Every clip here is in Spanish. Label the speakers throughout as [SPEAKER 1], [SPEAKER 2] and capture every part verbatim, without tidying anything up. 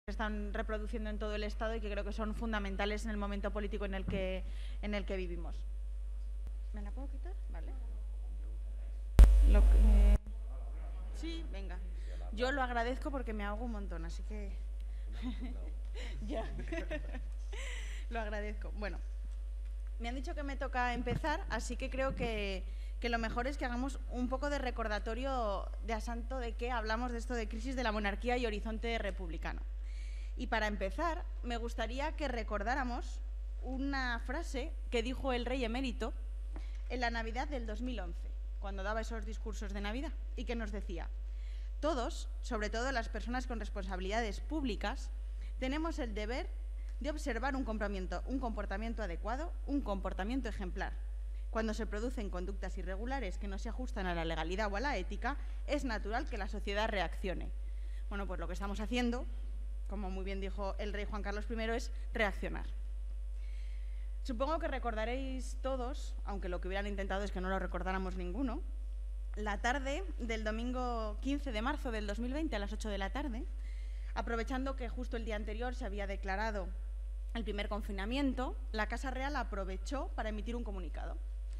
[SPEAKER 1] están reproduciendo en todo el Estado y que creo que son fundamentales en el momento político en el que, en el que vivimos. ¿Me la puedo quitar? Vale. Lo que... Sí, venga. Yo lo agradezco porque me ahogo un montón, así que... ya. Lo agradezco. Bueno, me han dicho que me toca empezar, así que creo que, que lo mejor es que hagamos un poco de recordatorio de a santo de qué hablamos de esto de crisis de la monarquía y horizonte republicano. Y para empezar, me gustaría que recordáramos una frase que dijo el rey emérito en la Navidad del dos mil once, cuando daba esos discursos de Navidad, y que nos decía: todos, sobre todo las personas con responsabilidades públicas, tenemos el deber de observar un comportamiento, un comportamiento adecuado, un comportamiento ejemplar. Cuando se producen conductas irregulares que no se ajustan a la legalidad o a la ética, es natural que la sociedad reaccione. Bueno, pues lo que estamos haciendo, como muy bien dijo el rey Juan Carlos primero, es reaccionar. Supongo que recordaréis todos, aunque lo que hubieran intentado es que no lo recordáramos ninguno, la tarde del domingo quince de marzo del dos mil veinte a las ocho de la tarde, aprovechando que justo el día anterior se había declarado el primer confinamiento, la Casa Real aprovechó para emitir un comunicado.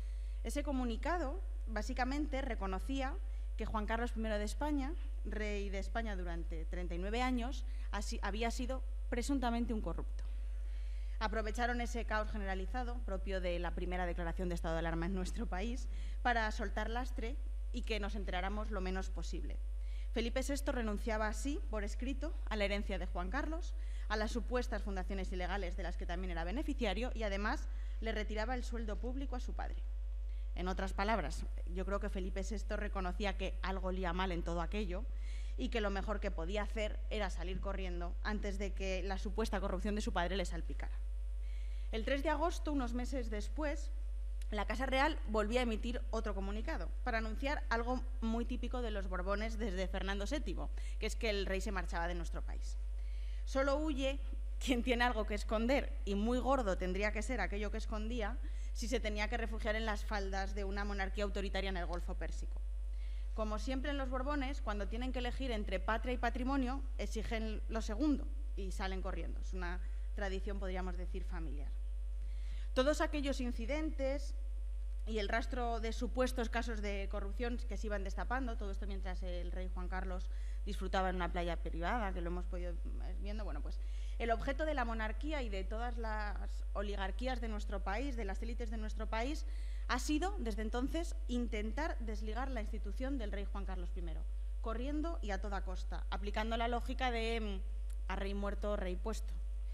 [SPEAKER 1] Ese comunicado básicamente reconocía que Juan Carlos primero de España, rey de España durante treinta y nueve años, así, había sido presuntamente un corrupto. Aprovecharon ese caos generalizado, propio de la primera declaración de estado de alarma en nuestro país, para soltar lastre y que nos enteráramos lo menos posible. Felipe sexto renunciaba así, por escrito, a la herencia de Juan Carlos, a las supuestas fundaciones ilegales de las que también era beneficiario y, además, le retiraba el sueldo público a su padre. En otras palabras, yo creo que Felipe sexto reconocía que algo olía mal en todo aquello y que lo mejor que podía hacer era salir corriendo antes de que la supuesta corrupción de su padre le salpicara. El tres de agosto, unos meses después, la Casa Real volvía a emitir otro comunicado para anunciar algo muy típico de los Borbones desde Fernando séptimo, que es que el rey se marchaba de nuestro país. Solo huye quien tiene algo que esconder, y muy gordo tendría que ser aquello que escondía si se tenía que refugiar en las faldas de una monarquía autoritaria en el Golfo Pérsico. Como siempre en los Borbones, cuando tienen que elegir entre patria y patrimonio, exigen lo segundo y salen corriendo. Es una tradición, podríamos decir, familiar. Todos aquellos incidentes y el rastro de supuestos casos de corrupción que se iban destapando, todo esto mientras el rey Juan Carlos disfrutaba en una playa privada, que lo hemos podido ir viendo, bueno, pues el objeto de la monarquía y de todas las oligarquías de nuestro país, de las élites de nuestro país, ha sido, desde entonces, intentar desligar la institución del rey Juan Carlos primero, corriendo y a toda costa, aplicando la lógica de a rey muerto, rey puesto,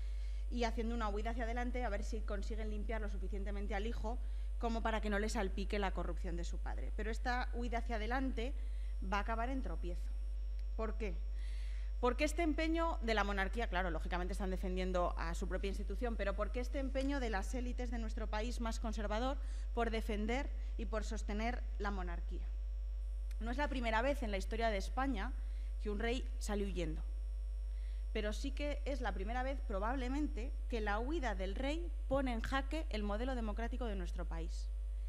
[SPEAKER 1] y haciendo una huida hacia adelante a ver si consiguen limpiar lo suficientemente al hijo como para que no le salpique la corrupción de su padre. Pero esta huida hacia adelante va a acabar en tropiezo. ¿Por qué? Porque este empeño de la monarquía, claro, lógicamente están defendiendo a su propia institución, pero ¿por qué este empeño de las élites de nuestro país más conservador por defender y por sostener la monarquía? No es la primera vez en la historia de España que un rey sale huyendo, pero sí que es la primera vez, probablemente, que la huida del rey pone en jaque el modelo democrático de nuestro país.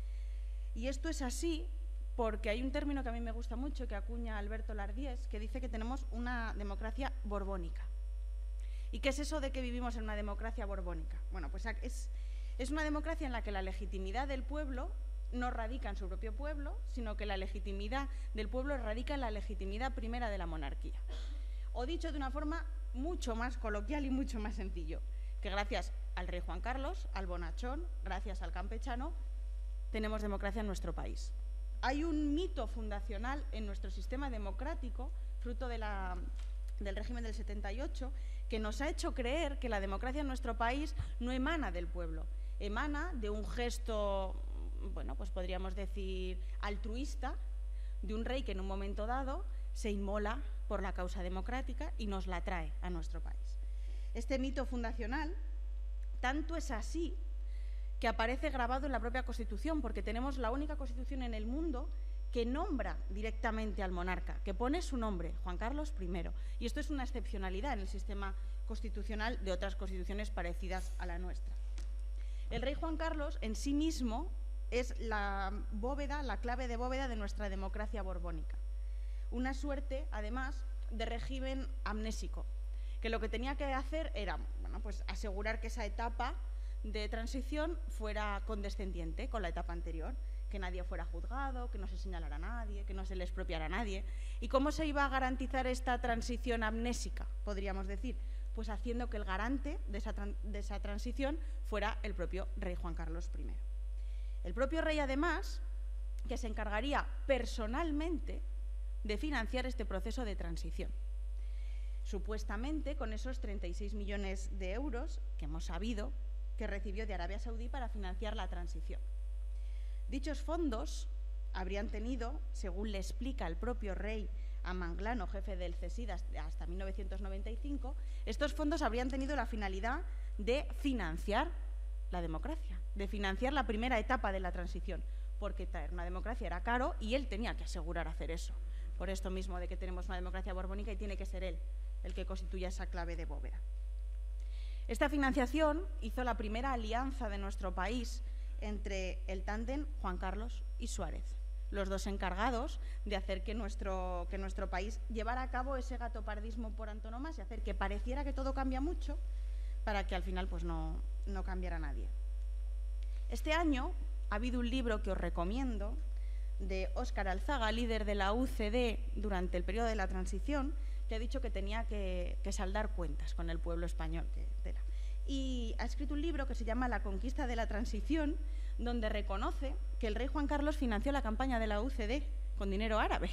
[SPEAKER 1] Y esto es así porque hay un término que a mí me gusta mucho, que acuña Alberto Lardíez, que dice que tenemos una democracia borbónica. ¿Y qué es eso de que vivimos en una democracia borbónica? Bueno, pues es, es una democracia en la que la legitimidad del pueblo no radica en su propio pueblo, sino que la legitimidad del pueblo radica en la legitimidad primera de la monarquía. O dicho de una forma mucho más coloquial y mucho más sencillo, que gracias al rey Juan Carlos, al bonachón, gracias al campechano, tenemos democracia en nuestro país. Hay un mito fundacional en nuestro sistema democrático, fruto de la, del régimen del setenta y ocho, que nos ha hecho creer que la democracia en nuestro país no emana del pueblo, emana de un gesto, bueno, pues podríamos decir altruista, de un rey que en un momento dado se inmola por la causa democrática y nos la trae a nuestro país. Este mito fundacional tanto es así que aparece grabado en la propia Constitución, porque tenemos la única Constitución en el mundo que nombra directamente al monarca, que pone su nombre, Juan Carlos primero. Y esto es una excepcionalidad en el sistema constitucional de otras constituciones parecidas a la nuestra. El rey Juan Carlos en sí mismo es la bóveda, la clave de bóveda de nuestra democracia borbónica. Una suerte, además, de régimen amnésico, que que lo que tenía que hacer era, bueno, pues asegurar que esa etapa de transición fuera condescendiente con la etapa anterior, que nadie fuera juzgado, que no se señalara a nadie, que no se le expropiara a nadie. ¿Y cómo se iba a garantizar esta transición amnésica, podríamos decir? Pues haciendo que el garante de esa, de esa transición fuera el propio rey Juan Carlos primero. El propio rey, además, que se encargaría personalmente de financiar este proceso de transición. Supuestamente con esos treinta y seis millones de euros que hemos sabido que recibió de Arabia Saudí para financiar la transición. Dichos fondos habrían tenido, según le explica el propio rey a Manglano, jefe del CESID hasta mil novecientos noventa y cinco, estos fondos habrían tenido la finalidad de financiar la democracia, de financiar la primera etapa de la transición, porque traer una democracia era caro y él tenía que asegurar hacer eso. Por esto mismo de que tenemos una democracia borbónica y tiene que ser él el que constituya esa clave de bóveda. Esta financiación hizo la primera alianza de nuestro país entre el tándem Juan Carlos y Suárez, los dos encargados de hacer que nuestro, que nuestro país llevara a cabo ese gatopardismo por antonomasia, hacer que pareciera que todo cambia mucho para que al final pues no, no cambiara nadie. Este año ha habido un libro que os recomiendo de Óscar Alzaga, líder de la U C D durante el periodo de la transición, que ha dicho que tenía que, que saldar cuentas con el pueblo español. Que, tela. Y ha escrito un libro que se llama La conquista de la transición, donde reconoce que el rey Juan Carlos financió la campaña de la U C D con dinero árabe.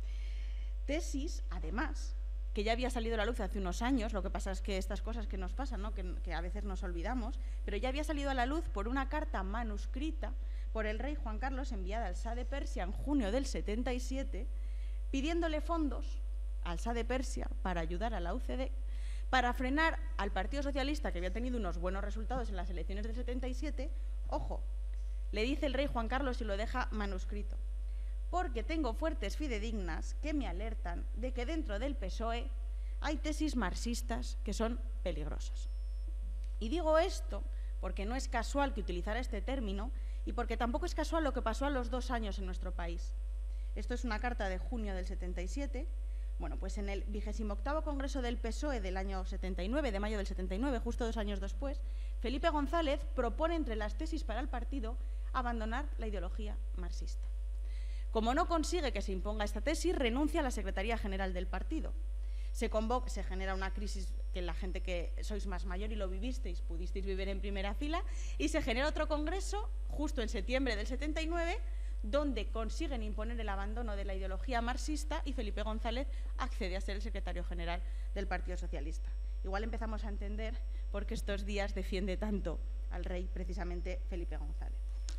[SPEAKER 1] Tesis, además, que ya había salido a la luz hace unos años, lo que pasa es que estas cosas que nos pasan, ¿no? que, que a veces nos olvidamos, pero ya había salido a la luz por una carta manuscrita por el rey Juan Carlos enviada al Shah de Persia en junio del setenta y siete, pidiéndole fondos al Shah de Persia para ayudar a la U C D, para frenar al Partido Socialista, que había tenido unos buenos resultados en las elecciones del setenta y siete. Ojo, le dice el rey Juan Carlos y lo deja manuscrito: porque tengo fuertes fidedignas que me alertan de que dentro del P S O E hay tesis marxistas que son peligrosas. Y digo esto porque no es casual que utilizara este término y porque tampoco es casual lo que pasó a los dos años en nuestro país. Esto es una carta de junio del setenta y siete. Bueno, pues en el vigésimo octavo Congreso del P S O E del año setenta y nueve, de mayo del setenta y nueve, justo dos años después, Felipe González propone entre las tesis para el partido abandonar la ideología marxista. Como no consigue que se imponga esta tesis, renuncia a la Secretaría General del partido. Se convoca, se genera una crisis que la gente que sois más mayor y lo vivisteis, pudisteis vivir en primera fila, y se genera otro congreso, justo en septiembre del setenta y nueve, donde consiguen imponer el abandono de la ideología marxista y Felipe González accede a ser el secretario general del Partido Socialista. Igual empezamos a entender por qué estos días defiende tanto al rey precisamente Felipe González.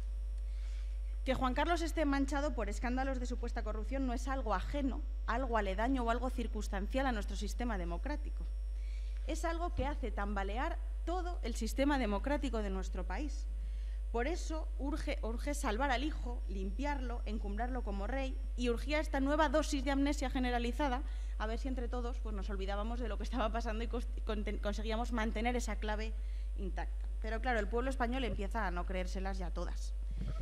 [SPEAKER 1] Que Juan Carlos esté manchado por escándalos de supuesta corrupción no es algo ajeno, algo aledaño o algo circunstancial a nuestro sistema democrático. Es algo que hace tambalear todo el sistema democrático de nuestro país. Por eso urge, urge salvar al hijo, limpiarlo, encumbrarlo como rey, y urgía esta nueva dosis de amnesia generalizada, a ver si entre todos pues, nos olvidábamos de lo que estaba pasando y conseguíamos mantener esa clave intacta. Pero claro, el pueblo español empieza a no creérselas ya todas.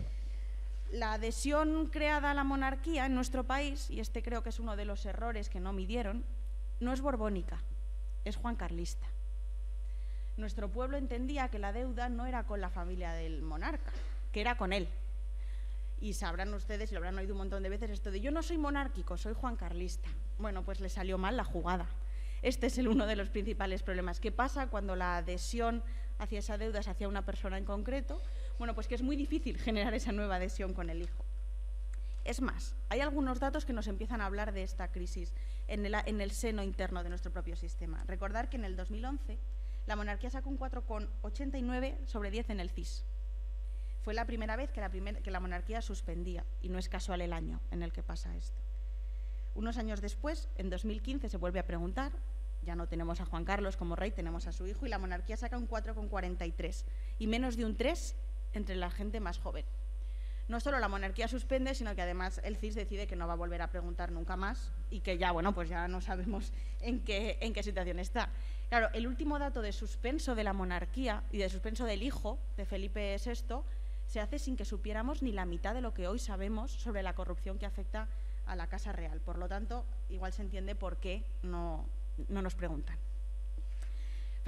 [SPEAKER 1] La adhesión creada a la monarquía en nuestro país, y este creo que es uno de los errores que no midieron, no es borbónica, es juancarlista. Nuestro pueblo entendía que la deuda no era con la familia del monarca, que era con él. Y sabrán ustedes, y lo habrán oído un montón de veces, esto de yo no soy monárquico, soy juancarlista. Bueno, pues le salió mal la jugada. Este es el uno de los principales problemas. ¿Qué pasa cuando la adhesión hacia esa deuda es hacia una persona en concreto? Bueno, pues que es muy difícil generar esa nueva adhesión con el hijo. Es más, hay algunos datos que nos empiezan a hablar de esta crisis en el, en el seno interno de nuestro propio sistema. Recordar que en el dos mil once la monarquía sacó un cuatro coma ochenta y nueve sobre diez en el C I S. Fue la primera vez que la, primer, que la monarquía suspendía, y no es casual el año en el que pasa esto. Unos años después, en dos mil quince, se vuelve a preguntar, ya no tenemos a Juan Carlos como rey, tenemos a su hijo, y la monarquía saca un cuatro coma cuarenta y tres, y menos de un tres entre la gente más joven. No solo la monarquía suspende, sino que además el C I S decide que no va a volver a preguntar nunca más y que ya, bueno, pues ya no sabemos en qué, en qué situación está. Claro, el último dato de suspenso de la monarquía y de suspenso del hijo de Felipe sexto se hace sin que supiéramos ni la mitad de lo que hoy sabemos sobre la corrupción que afecta a la Casa Real. Por lo tanto, igual se entiende por qué no, no nos preguntan.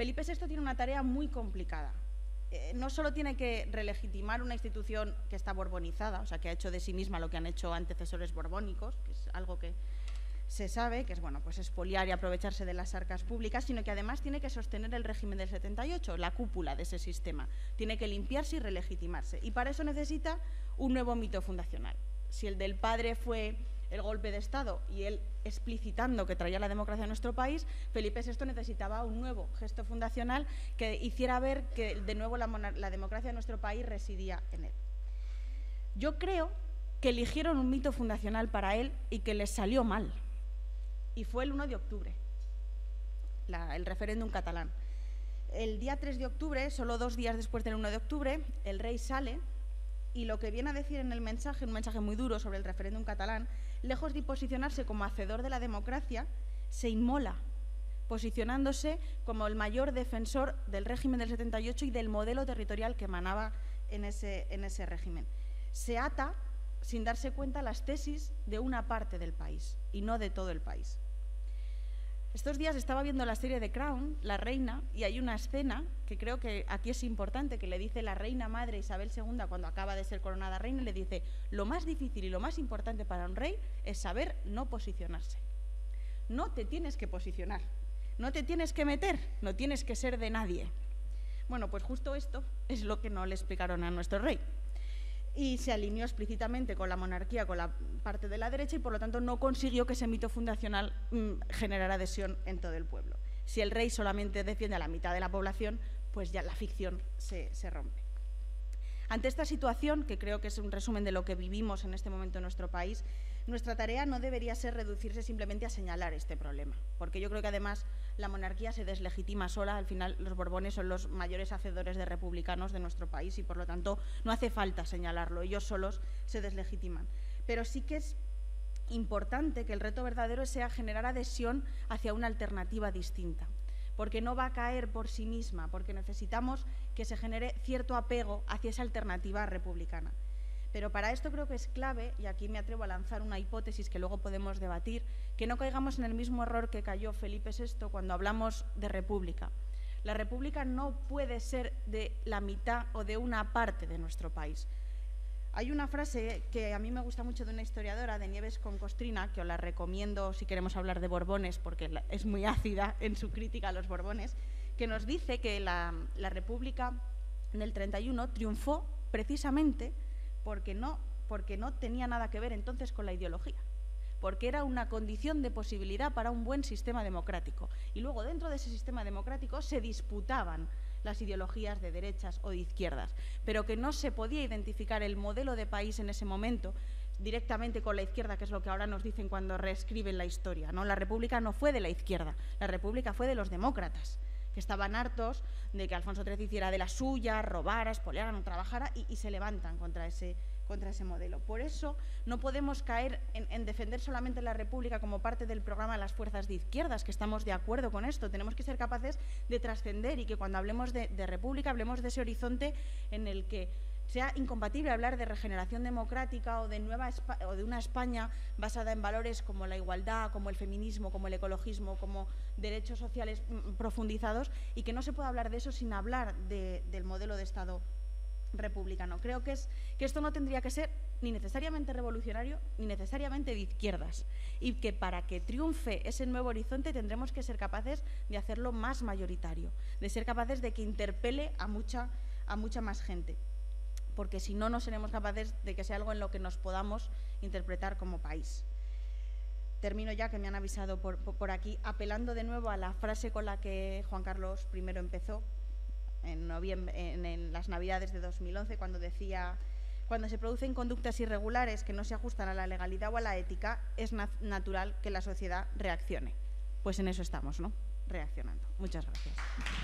[SPEAKER 1] Felipe sexto tiene una tarea muy complicada. Eh, no solo tiene que relegitimar una institución que está borbonizada, o sea, que ha hecho de sí misma lo que han hecho antecesores borbónicos, que es algo que se sabe, que es bueno, pues expoliar y aprovecharse de las arcas públicas, sino que además tiene que sostener el régimen del setenta y ocho, la cúpula de ese sistema. Tiene que limpiarse y relegitimarse. Y para eso necesita un nuevo mito fundacional. Si el del padre fue el golpe de Estado y él explicitando que traía la democracia a nuestro país, Felipe sexto necesitaba un nuevo gesto fundacional que hiciera ver que de nuevo la, la democracia de nuestro país residía en él. Yo creo que eligieron un mito fundacional para él y que les salió mal. Y fue el uno de octubre, la, el referéndum catalán. El día tres de octubre, solo dos días después del uno de octubre, el rey sale y lo que viene a decir en el mensaje, un mensaje muy duro sobre el referéndum catalán, lejos de posicionarse como hacedor de la democracia, se inmola, posicionándose como el mayor defensor del régimen del setenta y ocho y del modelo territorial que emanaba en ese, en ese régimen. Se ata, sin darse cuenta, las tesis de una parte del país y no de todo el país. Estos días estaba viendo la serie de Crown, La Reina, y hay una escena que creo que aquí es importante, que le dice la reina madre Isabel segunda cuando acaba de ser coronada reina, y le dice: lo más difícil y lo más importante para un rey es saber no posicionarse. No te tienes que posicionar, no te tienes que meter, no tienes que ser de nadie. Bueno, pues justo esto es lo que no le explicaron a nuestro rey. Y se alineó explícitamente con la monarquía, con la parte de la derecha, y por lo tanto no consiguió que ese mito fundacional mmm, generara adhesión en todo el pueblo. Si el rey solamente defiende a la mitad de la población, pues ya la ficción se, se rompe. Ante esta situación, que creo que es un resumen de lo que vivimos en este momento en nuestro país, nuestra tarea no debería ser reducirse simplemente a señalar este problema, porque yo creo que además la monarquía se deslegitima sola. Al final los Borbones son los mayores hacedores de republicanos de nuestro país y por lo tanto no hace falta señalarlo, ellos solos se deslegitiman. Pero sí que es importante que el reto verdadero sea generar adhesión hacia una alternativa distinta, porque no va a caer por sí misma, porque necesitamos que se genere cierto apego hacia esa alternativa republicana. Pero para esto creo que es clave, y aquí me atrevo a lanzar una hipótesis que luego podemos debatir, que no caigamos en el mismo error que cayó Felipe sexto cuando hablamos de república. La república no puede ser de la mitad o de una parte de nuestro país. Hay una frase que a mí me gusta mucho de una historiadora, de Nieves con Costrina, que os la recomiendo si queremos hablar de Borbones, porque es muy ácida en su crítica a los Borbones, que nos dice que la, la república del treinta y uno triunfó precisamente porque no, porque no tenía nada que ver entonces con la ideología, porque era una condición de posibilidad para un buen sistema democrático. Y luego dentro de ese sistema democrático se disputaban las ideologías de derechas o de izquierdas, pero que no se podía identificar el modelo de país en ese momento directamente con la izquierda, que es lo que ahora nos dicen cuando reescriben la historia, ¿no? La república no fue de la izquierda, la república fue de los demócratas, que estaban hartos de que Alfonso trece hiciera de la suya, robara, expoliara, no trabajara, y, y se levantan contra ese, contra ese modelo. Por eso no podemos caer en, en defender solamente la república como parte del programa de las fuerzas de izquierdas, que estamos de acuerdo con esto. Tenemos que ser capaces de trascender y que cuando hablemos de, de república hablemos de ese horizonte en el que sea incompatible hablar de regeneración democrática o de, nueva o de una España basada en valores como la igualdad, como el feminismo, como el ecologismo, como derechos sociales profundizados, y que no se puede hablar de eso sin hablar de, del modelo de Estado republicano. Creo que, es, que esto no tendría que ser ni necesariamente revolucionario ni necesariamente de izquierdas, y que para que triunfe ese nuevo horizonte tendremos que ser capaces de hacerlo más mayoritario, de ser capaces de que interpele a mucha, a mucha más gente, porque si no, no seremos capaces de que sea algo en lo que nos podamos interpretar como país. Termino ya, que me han avisado por, por aquí, apelando de nuevo a la frase con la que Juan Carlos primero empezó en, noviembre, en, en las Navidades de dos mil once, cuando decía: cuando se producen conductas irregulares que no se ajustan a la legalidad o a la ética, es nat natural que la sociedad reaccione. Pues en eso estamos, ¿no? Reaccionando. Muchas gracias.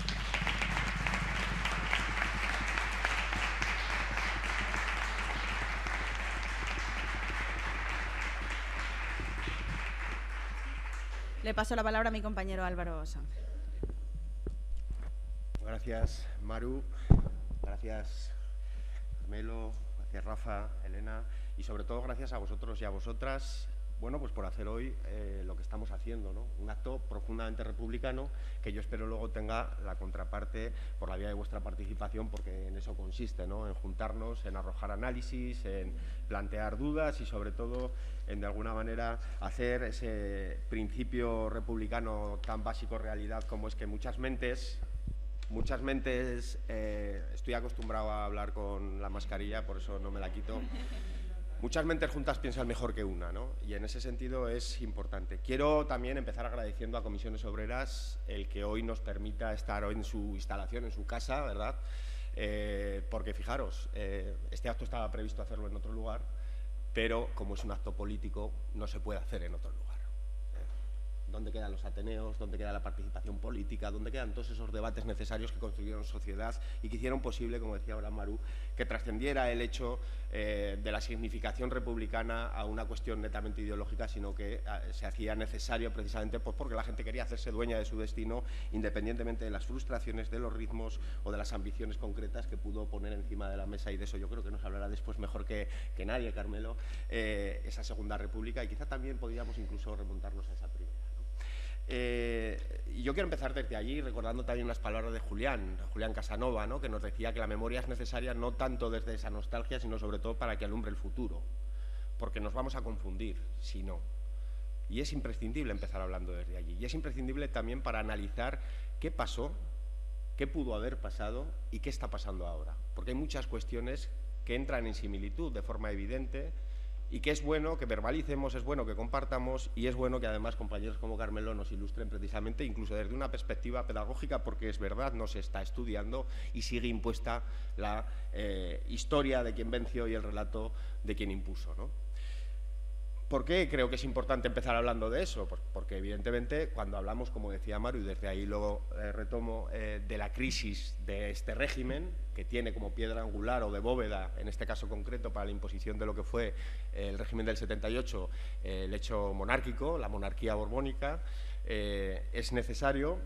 [SPEAKER 1] Le paso la palabra a mi compañero Álvaro Sanz.
[SPEAKER 2] Gracias, Maru. Gracias, Melo. Gracias, Rafa, Elena. Y sobre todo gracias a vosotros y a vosotras bueno, pues por hacer hoy eh, lo que estamos haciendo, ¿no? Un acto profundamente republicano que yo espero luego tenga la contraparte por la vía de vuestra participación, porque en eso consiste, ¿no? En juntarnos, en arrojar análisis, en plantear dudas y sobre todo en de alguna manera hacer ese principio republicano tan básico realidad como es que muchas mentes... Muchas mentes, eh, estoy acostumbrado a hablar con la mascarilla, por eso no me la quito. Muchas mentes juntas piensan mejor que una, ¿no? Y en ese sentido es importante. Quiero también empezar agradeciendo a Comisiones Obreras el que hoy nos permita estar hoy en su instalación, en su casa, ¿verdad? Eh, porque fijaros, eh, este acto estaba previsto hacerlo en otro lugar, pero como es un acto político, no se puede hacer en otro lugar. ¿Dónde quedan los ateneos? ¿Dónde queda la participación política? ¿Dónde quedan todos esos debates necesarios que construyeron sociedad y que hicieron posible, como decía ahora Maru, que trascendiera el hecho eh, de la significación republicana a una cuestión netamente ideológica, sino que eh, se hacía necesario precisamente pues, porque la gente quería hacerse dueña de su destino, independientemente de las frustraciones, de los ritmos o de las ambiciones concretas que pudo poner encima de la mesa, y de eso yo creo que nos hablará después mejor que, que nadie, Carmelo, eh, esa Segunda República, y quizá también podríamos incluso remontarnos a esa primera. Eh, yo quiero empezar desde allí recordando también unas palabras de Julián, Julián Casanova, ¿no? Que nos decía que la memoria es necesaria no tanto desde esa nostalgia, sino sobre todo para que alumbre el futuro, porque nos vamos a confundir si no. Y es imprescindible empezar hablando desde allí. Y es imprescindible también para analizar qué pasó, qué pudo haber pasado y qué está pasando ahora. Porque hay muchas cuestiones que entran en similitud de forma evidente, y que es bueno que verbalicemos, es bueno que compartamos y es bueno que además compañeros como Carmelo nos ilustren precisamente incluso desde una perspectiva pedagógica, porque es verdad, no se está estudiando y sigue impuesta la eh, historia de quien venció y el relato de quien impuso, ¿no? ¿Por qué creo que es importante empezar hablando de eso? Pues porque evidentemente cuando hablamos, como decía Maru, y desde ahí luego eh, retomo, eh, de la crisis de este régimen, que tiene como piedra angular o de bóveda, en este caso concreto para la imposición de lo que fue el régimen del setenta y ocho, eh, el hecho monárquico, la monarquía borbónica, eh, es necesario,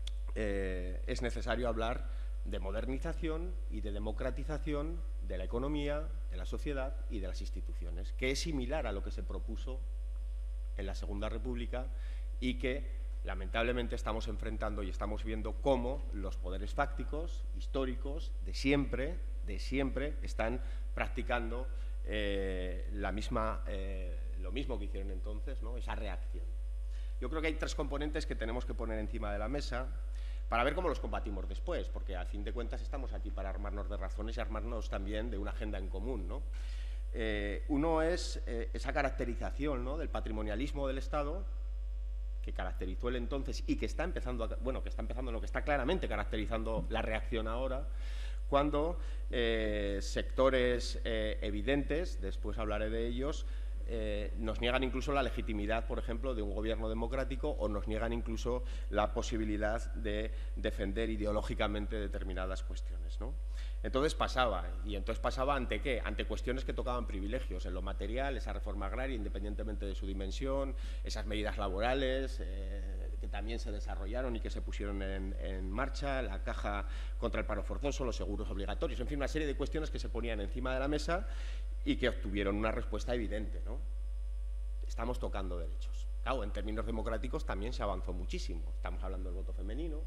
[SPEAKER 2] eh, es necesario hablar de modernización y de democratización de la economía, de la sociedad y de las instituciones, que es similar a lo que se propuso en la Segunda República y que lamentablemente estamos enfrentando y estamos viendo cómo los poderes fácticos, históricos, de siempre, de siempre, están practicando eh, la misma, eh, lo mismo que hicieron entonces, ¿no? Esa reacción. Yo creo que hay tres componentes que tenemos que poner encima de la mesa para ver cómo los combatimos después, porque a fin de cuentas estamos aquí para armarnos de razones y armarnos también de una agenda en común, ¿no? Eh, uno es eh, esa caracterización, ¿no?, del patrimonialismo del Estado, que caracterizó el entonces y que está empezando, a, bueno, que está empezando, no, que está claramente caracterizando la reacción ahora, cuando eh, sectores eh, evidentes, después hablaré de ellos, Eh, nos niegan incluso la legitimidad, por ejemplo, de un gobierno democrático, o nos niegan incluso la posibilidad de defender ideológicamente determinadas cuestiones, ¿no? Entonces pasaba, y entonces pasaba ante qué, ante cuestiones que tocaban privilegios en lo material, esa reforma agraria, independientemente de su dimensión, esas medidas laborales eh, que también se desarrollaron y que se pusieron en, en marcha, la caja contra el paro forzoso, los seguros obligatorios, en fin, una serie de cuestiones que se ponían encima de la mesa y que obtuvieron una respuesta evidente, ¿no? Estamos tocando derechos. Claro, en términos democráticos también se avanzó muchísimo. Estamos hablando del voto femenino.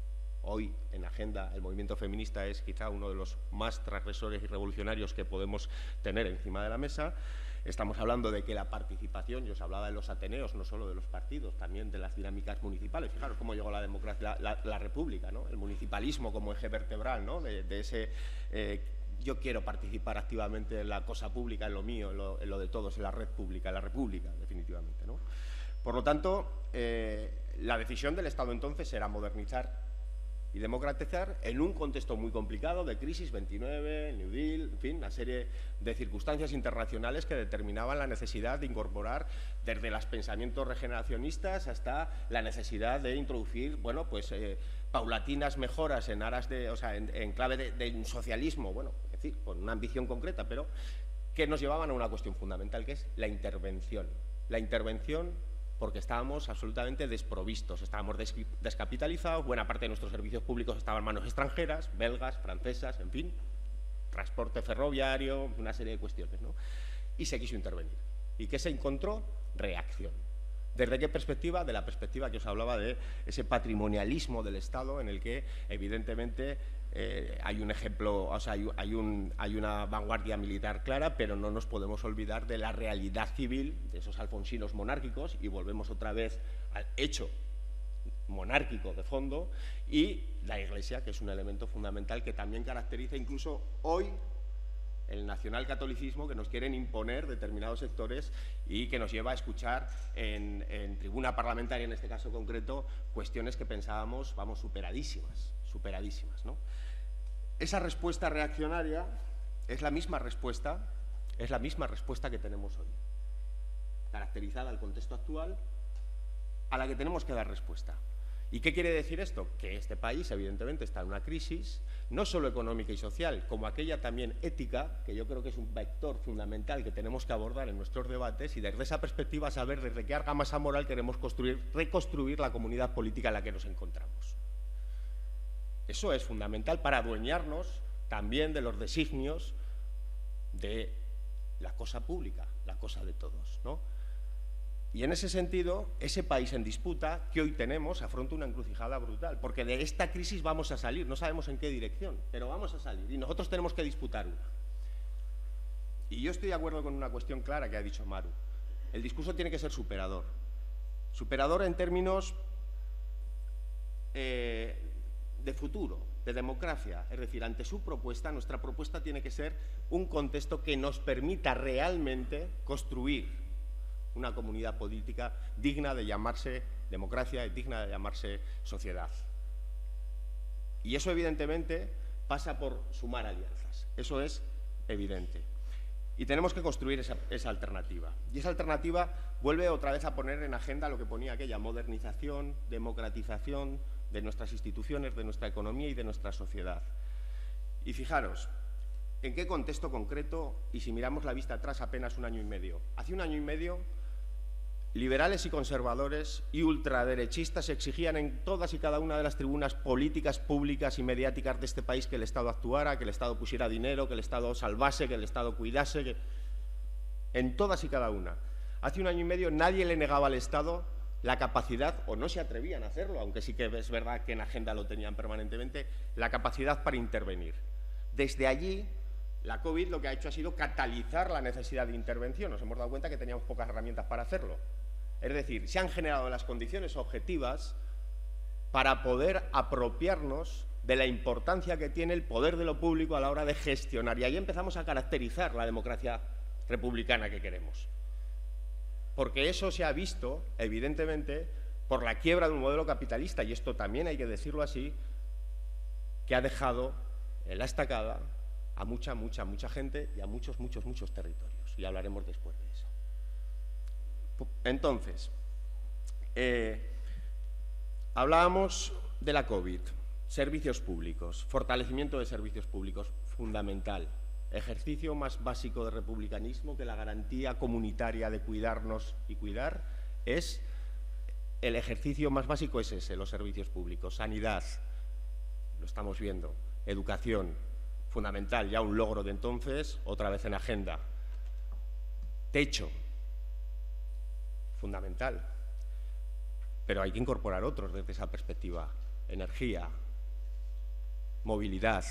[SPEAKER 2] Hoy en agenda el movimiento feminista es quizá uno de los más transgresores y revolucionarios que podemos tener encima de la mesa. Estamos hablando de que la participación, yo os hablaba de los ateneos, no solo de los partidos, también de las dinámicas municipales. Fijaros cómo llegó la democracia, la, la, la república, ¿no? El municipalismo como eje vertebral, ¿no?, de, de ese... Eh, yo quiero participar activamente en la cosa pública, en lo mío, en lo, en lo de todos, en la red pública, en la república, definitivamente, ¿no? Por lo tanto, eh, la decisión del Estado entonces era modernizar y democratizar en un contexto muy complicado de crisis, veintinueve, New Deal, en fin, una serie de circunstancias internacionales que determinaban la necesidad de incorporar desde los pensamientos regeneracionistas hasta la necesidad de introducir, bueno, pues eh, paulatinas mejoras en aras de, o sea, en, en clave de, de un socialismo, bueno, es decir, con una ambición concreta, pero que nos llevaban a una cuestión fundamental, que es la intervención. La intervención porque estábamos absolutamente desprovistos, estábamos des descapitalizados, buena parte de nuestros servicios públicos estaban en manos extranjeras, belgas, francesas, en fin, transporte ferroviario, una serie de cuestiones, ¿no? Y se quiso intervenir. ¿Y qué se encontró? reacción. ¿Desde qué perspectiva? De la perspectiva que os hablaba de ese patrimonialismo del Estado, en el que, evidentemente, eh, hay un ejemplo, o sea, hay, hay, un, hay una vanguardia militar clara, pero no nos podemos olvidar de la realidad civil, de esos alfonsinos monárquicos, y volvemos otra vez al hecho monárquico de fondo, y la Iglesia, que es un elemento fundamental que también caracteriza incluso hoy el nacionalcatolicismo, que nos quieren imponer determinados sectores y que nos lleva a escuchar en, en tribuna parlamentaria, en este caso concreto, cuestiones que pensábamos, vamos, superadísimas, superadísimas, ¿no? Esa respuesta reaccionaria es la misma respuesta, es la misma respuesta que tenemos hoy, caracterizada al contexto actual, a la que tenemos que dar respuesta. ¿Y qué quiere decir esto? Que este país, evidentemente, está en una crisis, no solo económica y social, como aquella también ética, que yo creo que es un vector fundamental que tenemos que abordar en nuestros debates, y desde esa perspectiva saber desde qué argamasa moral queremos construir, reconstruir la comunidad política en la que nos encontramos. Eso es fundamental para adueñarnos también de los designios de la cosa pública, la cosa de todos, ¿no? Y en ese sentido, ese país en disputa que hoy tenemos afronta una encrucijada brutal, porque de esta crisis vamos a salir, no sabemos en qué dirección, pero vamos a salir y nosotros tenemos que disputar una. Y yo estoy de acuerdo con una cuestión clara que ha dicho Maru. El discurso tiene que ser superador. Superador en términos eh, de futuro, de democracia. Es decir, ante su propuesta, nuestra propuesta tiene que ser un contexto que nos permita realmente construir una comunidad política digna de llamarse democracia y digna de llamarse sociedad. Y eso, evidentemente, pasa por sumar alianzas. Eso es evidente. Y tenemos que construir esa, esa alternativa. Y esa alternativa vuelve otra vez a poner en agenda lo que ponía aquella: modernización, democratización de nuestras instituciones, de nuestra economía y de nuestra sociedad. Y fijaros, ¿en qué contexto concreto? Y si miramos la vista atrás, apenas un año y medio. Hace un año y medio, liberales y conservadores y ultraderechistas exigían en todas y cada una de las tribunas políticas, públicas y mediáticas de este país que el Estado actuara, que el Estado pusiera dinero, que el Estado salvase, que el Estado cuidase, que... en todas y cada una. Hace un año y medio nadie le negaba al Estado la capacidad, o no se atrevían a hacerlo, aunque sí que es verdad que en agenda lo tenían permanentemente, la capacidad para intervenir. Desde allí, la COVID lo que ha hecho ha sido catalizar la necesidad de intervención. Nos hemos dado cuenta que teníamos pocas herramientas para hacerlo. Es decir, se han generado las condiciones objetivas para poder apropiarnos de la importancia que tiene el poder de lo público a la hora de gestionar. Y ahí empezamos a caracterizar la democracia republicana que queremos. Porque eso se ha visto, evidentemente, por la quiebra de un modelo capitalista, y esto también hay que decirlo así, que ha dejado en la estacada a mucha, mucha, mucha gente y a muchos, muchos, muchos territorios. Y hablaremos después de eso. Entonces, eh, hablábamos de la COVID, servicios públicos, fortalecimiento de servicios públicos, fundamental. Ejercicio más básico de republicanismo, que la garantía comunitaria de cuidarnos y cuidar, es el ejercicio más básico es ese, los servicios públicos. Sanidad, lo estamos viendo, educación, fundamental, ya un logro de entonces, otra vez en agenda. Techo, fundamental, pero hay que incorporar otros desde esa perspectiva. Energía, movilidad,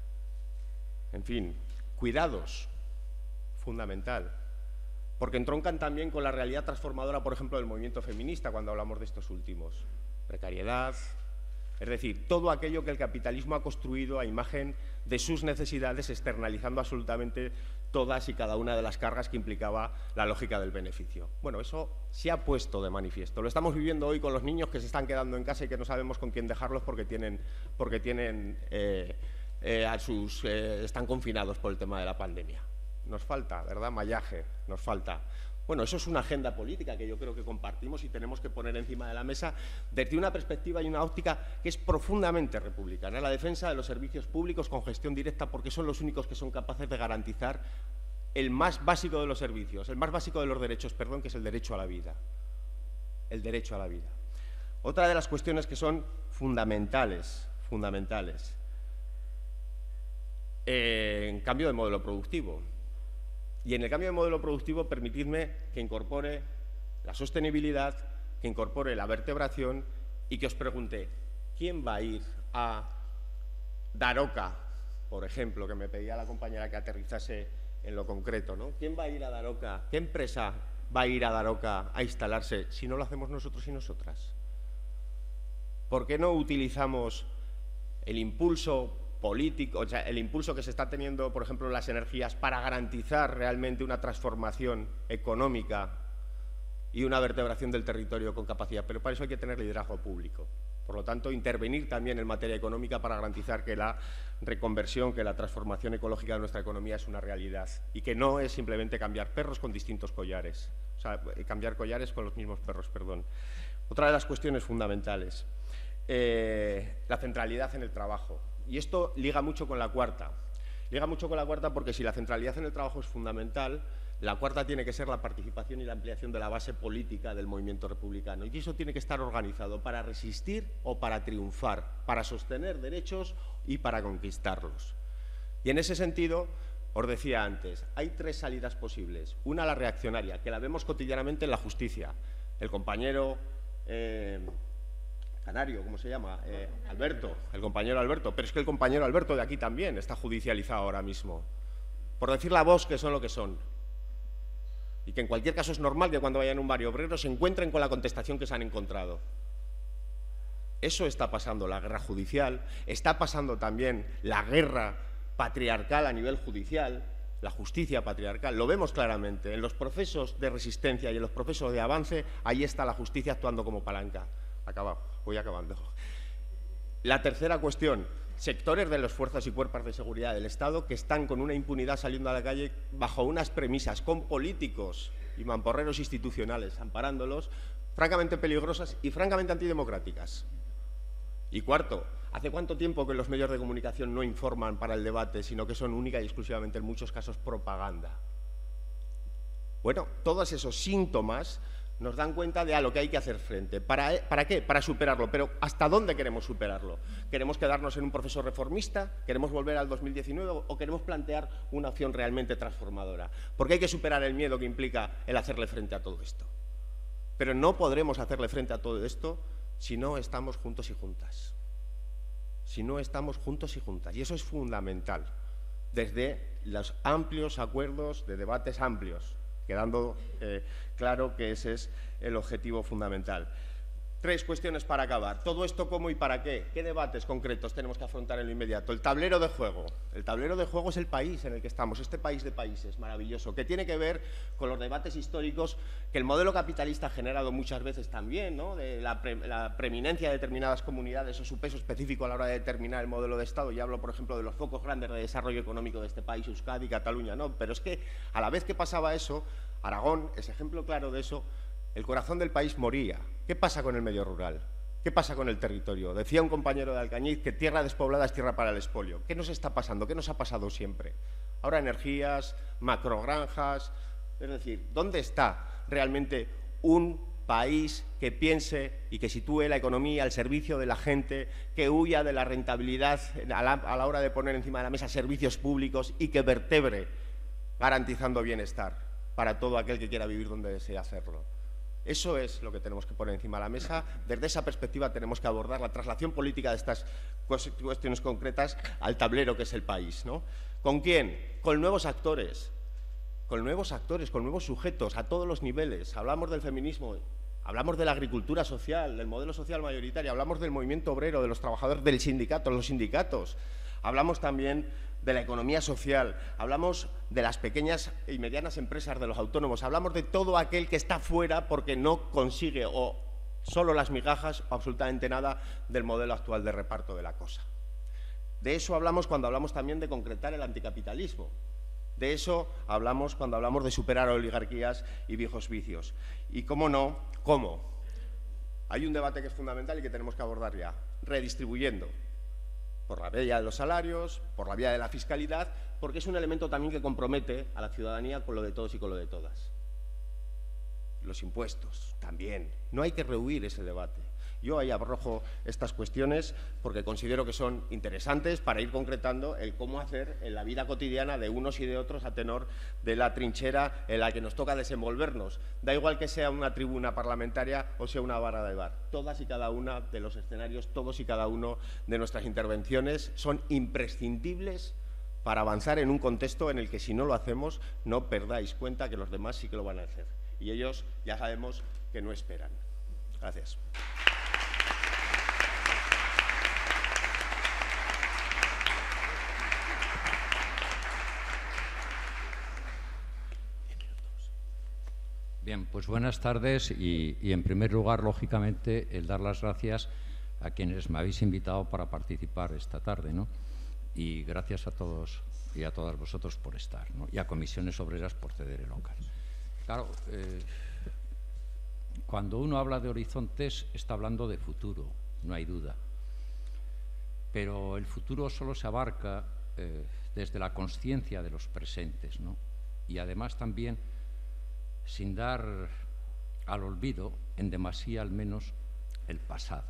[SPEAKER 2] en fin, cuidados, fundamental, porque entroncan también con la realidad transformadora, por ejemplo, del movimiento feminista cuando hablamos de estos últimos. Precariedad, es decir, todo aquello que el capitalismo ha construido a imagen de sus necesidades, externalizando absolutamente todas y cada una de las cargas que implicaba la lógica del beneficio. Bueno, eso se ha puesto de manifiesto. Lo estamos viviendo hoy con los niños que se están quedando en casa y que no sabemos con quién dejarlos porque tienen, porque tienen eh, eh, a sus, eh, están confinados por el tema de la pandemia. Nos falta, ¿verdad? Mallaje, nos falta. Bueno, eso es una agenda política que yo creo que compartimos y tenemos que poner encima de la mesa desde una perspectiva y una óptica que es profundamente republicana, la defensa de los servicios públicos con gestión directa, porque son los únicos que son capaces de garantizar el más básico de los servicios, el más básico de los derechos, perdón, que es el derecho a la vida. El derecho a la vida. Otra de las cuestiones que son fundamentales, fundamentales, eh, en cambio de modelo productivo. Y en el cambio de modelo productivo, permitidme que incorpore la sostenibilidad, que incorpore la vertebración y que os pregunte, ¿quién va a ir a Daroca, por ejemplo, que me pedía la compañera que aterrizase en lo concreto, ¿no? ¿Quién va a ir a Daroca? ¿Qué empresa va a ir a Daroca a instalarse si no lo hacemos nosotros y nosotras? ¿Por qué no utilizamos el impulso político, o sea, el impulso que se está teniendo, por ejemplo, en las energías para garantizar realmente una transformación económica y una vertebración del territorio con capacidad? Pero para eso hay que tener liderazgo público. Por lo tanto, intervenir también en materia económica para garantizar que la reconversión, que la transformación ecológica de nuestra economía es una realidad y que no es simplemente cambiar perros con distintos collares, o sea, cambiar collares con los mismos perros, perdón. Otra de las cuestiones fundamentales, eh, la centralidad en el trabajo. Y esto liga mucho con la cuarta. Liga mucho con la cuarta porque si la centralidad en el trabajo es fundamental, la cuarta tiene que ser la participación y la ampliación de la base política del movimiento republicano. Y eso tiene que estar organizado para resistir o para triunfar, para sostener derechos y para conquistarlos. Y en ese sentido, os decía antes, hay tres salidas posibles. Una, la reaccionaria, que la vemos cotidianamente en la justicia. El compañero eh, Canario, ¿cómo se llama? Eh, Alberto, el compañero Alberto. Pero es que el compañero Alberto de aquí también está judicializado ahora mismo. Por decir la voz que son lo que son. Y que en cualquier caso es normal que cuando vayan a un barrio obrero se encuentren con la contestación que se han encontrado. Eso está pasando, la guerra judicial, está pasando también la guerra patriarcal a nivel judicial, la justicia patriarcal, lo vemos claramente. En los procesos de resistencia y en los procesos de avance, ahí está la justicia actuando como palanca. Acabado, voy acabando. La tercera cuestión, sectores de las fuerzas y cuerpos de seguridad del Estado que están con una impunidad saliendo a la calle bajo unas premisas, con políticos y mamporreros institucionales amparándolos, francamente peligrosas y francamente antidemocráticas. Y cuarto, ¿hace cuánto tiempo que los medios de comunicación no informan para el debate, sino que son única y exclusivamente en muchos casos propaganda? Bueno, todos esos síntomas nos dan cuenta de a lo que hay que hacer frente. ¿Para, ¿Para qué? Para superarlo. Pero ¿hasta dónde queremos superarlo? ¿Queremos quedarnos en un proceso reformista? ¿Queremos volver al dos mil diecinueve? ¿O queremos plantear una opción realmente transformadora? Porque hay que superar el miedo que implica el hacerle frente a todo esto. Pero no podremos hacerle frente a todo esto si no estamos juntos y juntas. Si no estamos juntos y juntas. Y eso es fundamental. Desde los amplios acuerdos de debates amplios, quedando eh, claro que ese es el objetivo fundamental. Tres cuestiones para acabar. ¿Todo esto cómo y para qué? ¿Qué debates concretos tenemos que afrontar en lo inmediato? El tablero de juego. El tablero de juego es el país en el que estamos, este país de países maravilloso, que tiene que ver con los debates históricos que el modelo capitalista ha generado muchas veces también, ¿no? De la, pre la preeminencia de determinadas comunidades o su peso específico a la hora de determinar el modelo de Estado. Y hablo, por ejemplo, de los focos grandes de desarrollo económico de este país, Euskadi, Cataluña, ¿no? Pero es que a la vez que pasaba eso, Aragón es ejemplo claro de eso. El corazón del país moría. ¿Qué pasa con el medio rural? ¿Qué pasa con el territorio? Decía un compañero de Alcañiz que tierra despoblada es tierra para el expolio. ¿Qué nos está pasando? ¿Qué nos ha pasado siempre? Ahora energías, macrogranjas. Es decir, ¿dónde está realmente un país que piense y que sitúe la economía al servicio de la gente, que huya de la rentabilidad a la, a la hora de poner encima de la mesa servicios públicos y que vertebre garantizando bienestar para todo aquel que quiera vivir donde desee hacerlo? Eso es lo que tenemos que poner encima de la mesa. Desde esa perspectiva tenemos que abordar la traslación política de estas cuestiones concretas al tablero que es el país, ¿no? ¿Con quién? Con nuevos actores, con nuevos actores, con nuevos sujetos a todos los niveles. Hablamos del feminismo, hablamos de la agricultura social, del modelo social mayoritario, hablamos del movimiento obrero, de los trabajadores, del sindicato, los sindicatos. Hablamos también de la economía social, hablamos de las pequeñas y medianas empresas, de los autónomos, hablamos de todo aquel que está fuera porque no consigue o solo las migajas o absolutamente nada del modelo actual de reparto de la cosa. De eso hablamos cuando hablamos también de concretar el anticapitalismo. De eso hablamos cuando hablamos de superar oligarquías y viejos vicios. Y cómo no, ¿cómo? Hay un debate que es fundamental y que tenemos que abordar ya, redistribuyendo. Por la vía de los salarios, por la vía de la fiscalidad, porque es un elemento también que compromete a la ciudadanía con lo de todos y con lo de todas. Los impuestos, también. No hay que rehuir ese debate. Yo ahí arrojo estas cuestiones porque considero que son interesantes para ir concretando el cómo hacer en la vida cotidiana de unos y de otros a tenor de la trinchera en la que nos toca desenvolvernos. Da igual que sea una tribuna parlamentaria o sea una barra de bar. Todas y cada una de los escenarios, todos y cada uno de nuestras intervenciones son imprescindibles para avanzar en un contexto en el que, si no lo hacemos, no perdáis cuenta que los demás sí que lo van a hacer. Y ellos ya sabemos que no esperan. Gracias.
[SPEAKER 3] Bien, pues buenas tardes y, y en primer lugar, lógicamente, el dar las gracias a quienes me habéis invitado para participar esta tarde, ¿no? Y gracias a todos y a todas vosotros por estar, ¿no? Y a Comisiones Obreras por ceder el local. Claro, eh, cuando uno habla de horizontes está hablando de futuro, no hay duda. Pero el futuro solo se abarca eh, desde la consciencia de los presentes, ¿no? Y además también sin dar al olvido, en demasía al menos, el pasado.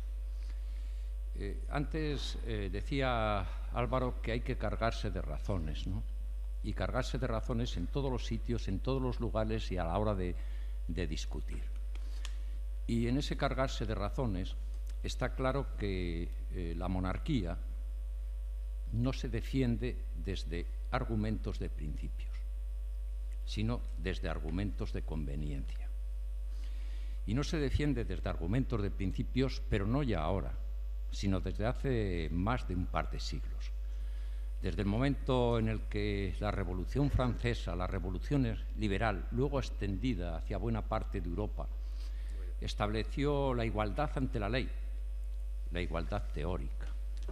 [SPEAKER 3] Eh, antes eh, decía Álvaro que hay que cargarse de razones, ¿no? Y cargarse de razones en todos los sitios, en todos los lugares y a la hora de, de discutir. Y en ese cargarse de razones está claro que eh, la monarquía no se defiende desde argumentos de principios, sino desde argumentos de conveniencia. Y no se defiende desde argumentos de principios, pero no ya ahora, sino desde hace más de un par de siglos. Desde el momento en el que la Revolución Francesa, la Revolución liberal, luego extendida hacia buena parte de Europa, estableció la igualdad ante la ley, la igualdad teórica.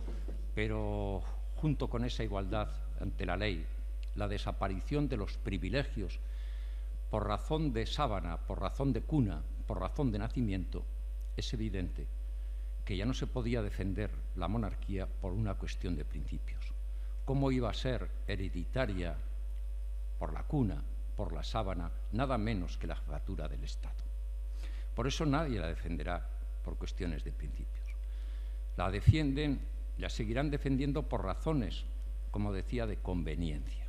[SPEAKER 3] Pero junto con esa igualdad ante la ley, la desaparición de los privilegios por razón de sábana, por razón de cuna, por razón de nacimiento, es evidente que ya no se podía defender la monarquía por una cuestión de principios. ¿Cómo iba a ser hereditaria por la cuna, por la sábana, nada menos que la jefatura del Estado? Por eso nadie la defenderá por cuestiones de principios. La defienden, la seguirán defendiendo por razones, como decía, de conveniencia.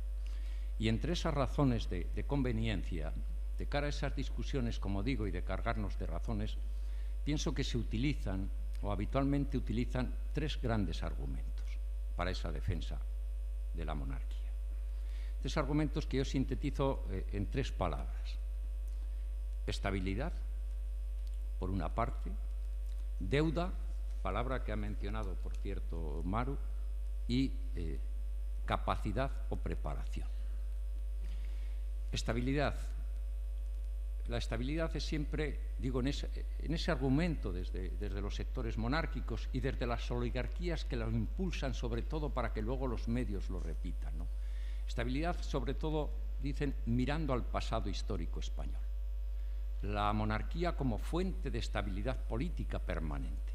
[SPEAKER 3] Y entre esas razones de, de conveniencia, de cara a esas discusiones, como digo, y de cargarnos de razones, pienso que se utilizan, o habitualmente utilizan, tres grandes argumentos para esa defensa de la monarquía. Tres argumentos que yo sintetizo eh, en tres palabras. Estabilidad, por una parte; deuda, palabra que ha mencionado, por cierto, Maru; y eh, capacidad o preparación. Estabilidad. La estabilidad es siempre, digo, en ese, en ese argumento desde, desde los sectores monárquicos y desde las oligarquías que lo impulsan, sobre todo para que luego los medios lo repitan, ¿no? Estabilidad, sobre todo, dicen, mirando al pasado histórico español. La monarquía como fuente de estabilidad política permanente.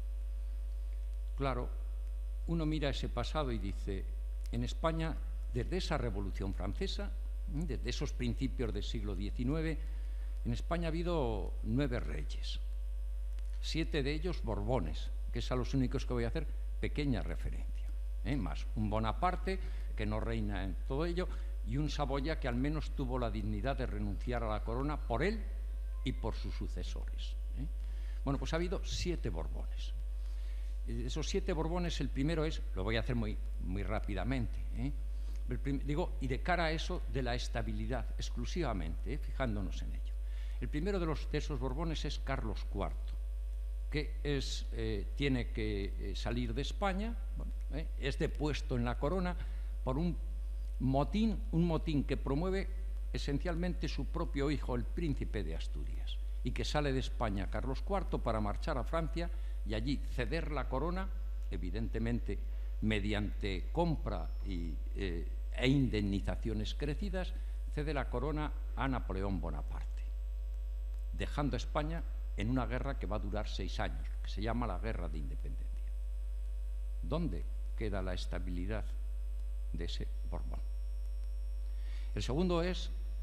[SPEAKER 3] Claro, uno mira ese pasado y dice, en España, desde esa Revolución Francesa, desde esos principios del siglo diecinueve, en España ha habido nueve reyes, siete de ellos Borbones, que es a los únicos que voy a hacer pequeña referencia, ¿eh? Más un Bonaparte, que no reina en todo ello, y un Saboya, que al menos tuvo la dignidad de renunciar a la corona por él y por sus sucesores, ¿eh? Bueno, pues ha habido siete Borbones. De esos siete Borbones, el primero es, lo voy a hacer muy, muy rápidamente, ¿eh? El prim, digo, y de cara a eso de la estabilidad exclusivamente, ¿eh? Fijándonos en ello. El primero de, los, de esos Borbones es Carlos cuarto, que es, eh, tiene que eh, salir de España, bueno, eh, es depuesto en la corona por un motín, un motín que promueve esencialmente su propio hijo, el príncipe de Asturias, y que sale de España Carlos cuarto para marchar a Francia y allí ceder la corona, evidentemente mediante compra y, eh, e indemnizaciones crecidas, cede la corona a Napoleón Bonaparte, dejando a España en una guerra que va a durar seis años, que se llama la Guerra de Independencia. ¿Dónde queda la estabilidad de ese Borbón? El segundo es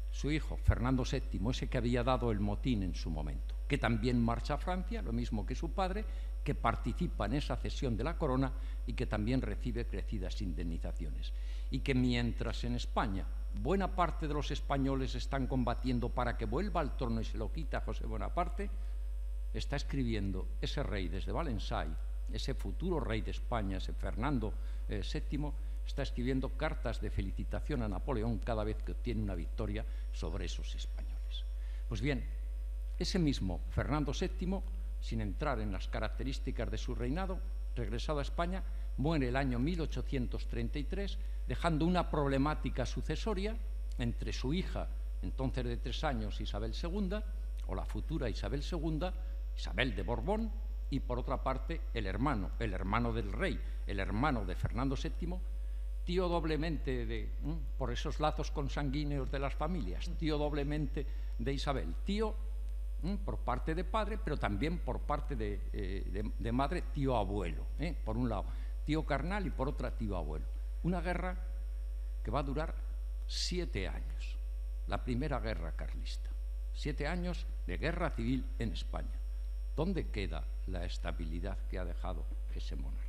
[SPEAKER 3] su hijo, Fernando séptimo, ese que había dado el motín en su momento, que también marcha a Francia, lo mismo que su padre, que participa en esa cesión de la corona y que también recibe crecidas indemnizaciones. Y que mientras en España buena parte de los españoles están combatiendo para que vuelva al trono y se lo quita a José Bonaparte, está escribiendo ese rey desde Valensay, ese futuro rey de España, ese Fernando eh, séptimo, está escribiendo cartas de felicitación a Napoleón cada vez que obtiene una victoria sobre esos españoles. Pues bien, ese mismo Fernando séptimo, sin entrar en las características de su reinado, regresado a España, muere el año mil ochocientos treinta y tres, dejando una problemática sucesoria entre su hija, entonces de tres años, Isabel segunda, o la futura Isabel segunda, Isabel de Borbón, y por otra parte el hermano, el hermano del rey, el hermano de Fernando séptimo, tío doblemente de, ¿eh? por esos lazos consanguíneos de las familias, tío doblemente de Isabel, tío ¿eh? por parte de padre, pero también por parte de, eh, de, de madre, tío abuelo, ¿eh? por un lado tío carnal y por otra tío abuelo. Una guerra que va a durar siete años, la primera guerra carlista, siete años de guerra civil en España. ¿Dónde queda la estabilidad que ha dejado ese monarca?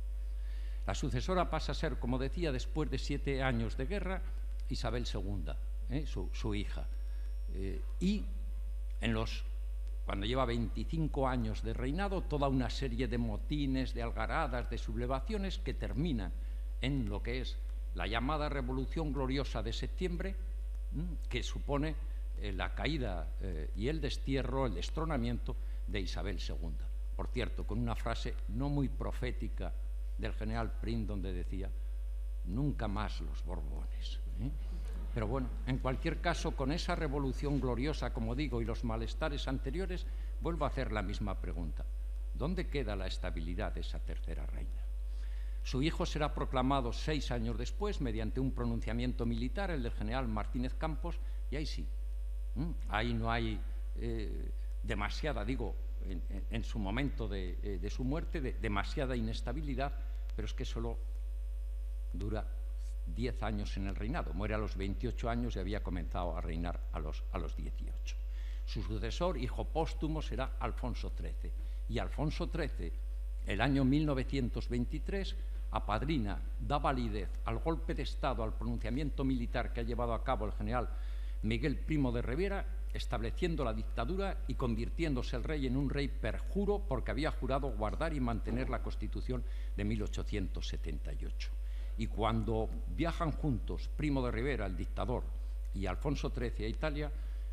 [SPEAKER 3] La sucesora pasa a ser, como decía, después de siete años de guerra, Isabel segunda, ¿eh? su, su hija. Eh, y en los, cuando lleva veinticinco años de reinado, toda una serie de motines, de algaradas, de sublevaciones que terminan en lo que es la llamada Revolución Gloriosa de septiembre, ¿eh? que supone eh, la caída eh, y el destierro, el destronamiento de Isabel segunda. Por cierto, con una frase no muy profética del general Prim, donde decía, nunca más los Borbones. ¿eh? Pero bueno, en cualquier caso, con esa revolución gloriosa, como digo, y los malestares anteriores, vuelvo a hacer la misma pregunta. ¿Dónde queda la estabilidad de esa tercera reina? Su hijo será proclamado seis años después mediante un pronunciamiento militar, el del general Martínez Campos, y ahí sí, ¿eh? ahí no hay eh, demasiada, digo, En, en su momento de, de su muerte, de demasiada inestabilidad, pero es que solo dura diez años en el reinado. Muere a los veintiocho años y había comenzado a reinar a los, a los dieciocho. Su sucesor, hijo póstumo, será Alfonso trece. Y Alfonso trece, el año mil novecientos veintitrés, apadrina, da validez al golpe de Estado, al pronunciamiento militar que ha llevado a cabo el general Miguel Primo de Rivera, estableciendo la dictadura y convirtiéndose el rey en un rey perjuro porque había jurado guardar y mantener la Constitución de mil ochocientos setenta y ocho. Y cuando viajan juntos Primo de Rivera, el dictador, y Alfonso trece a Italia,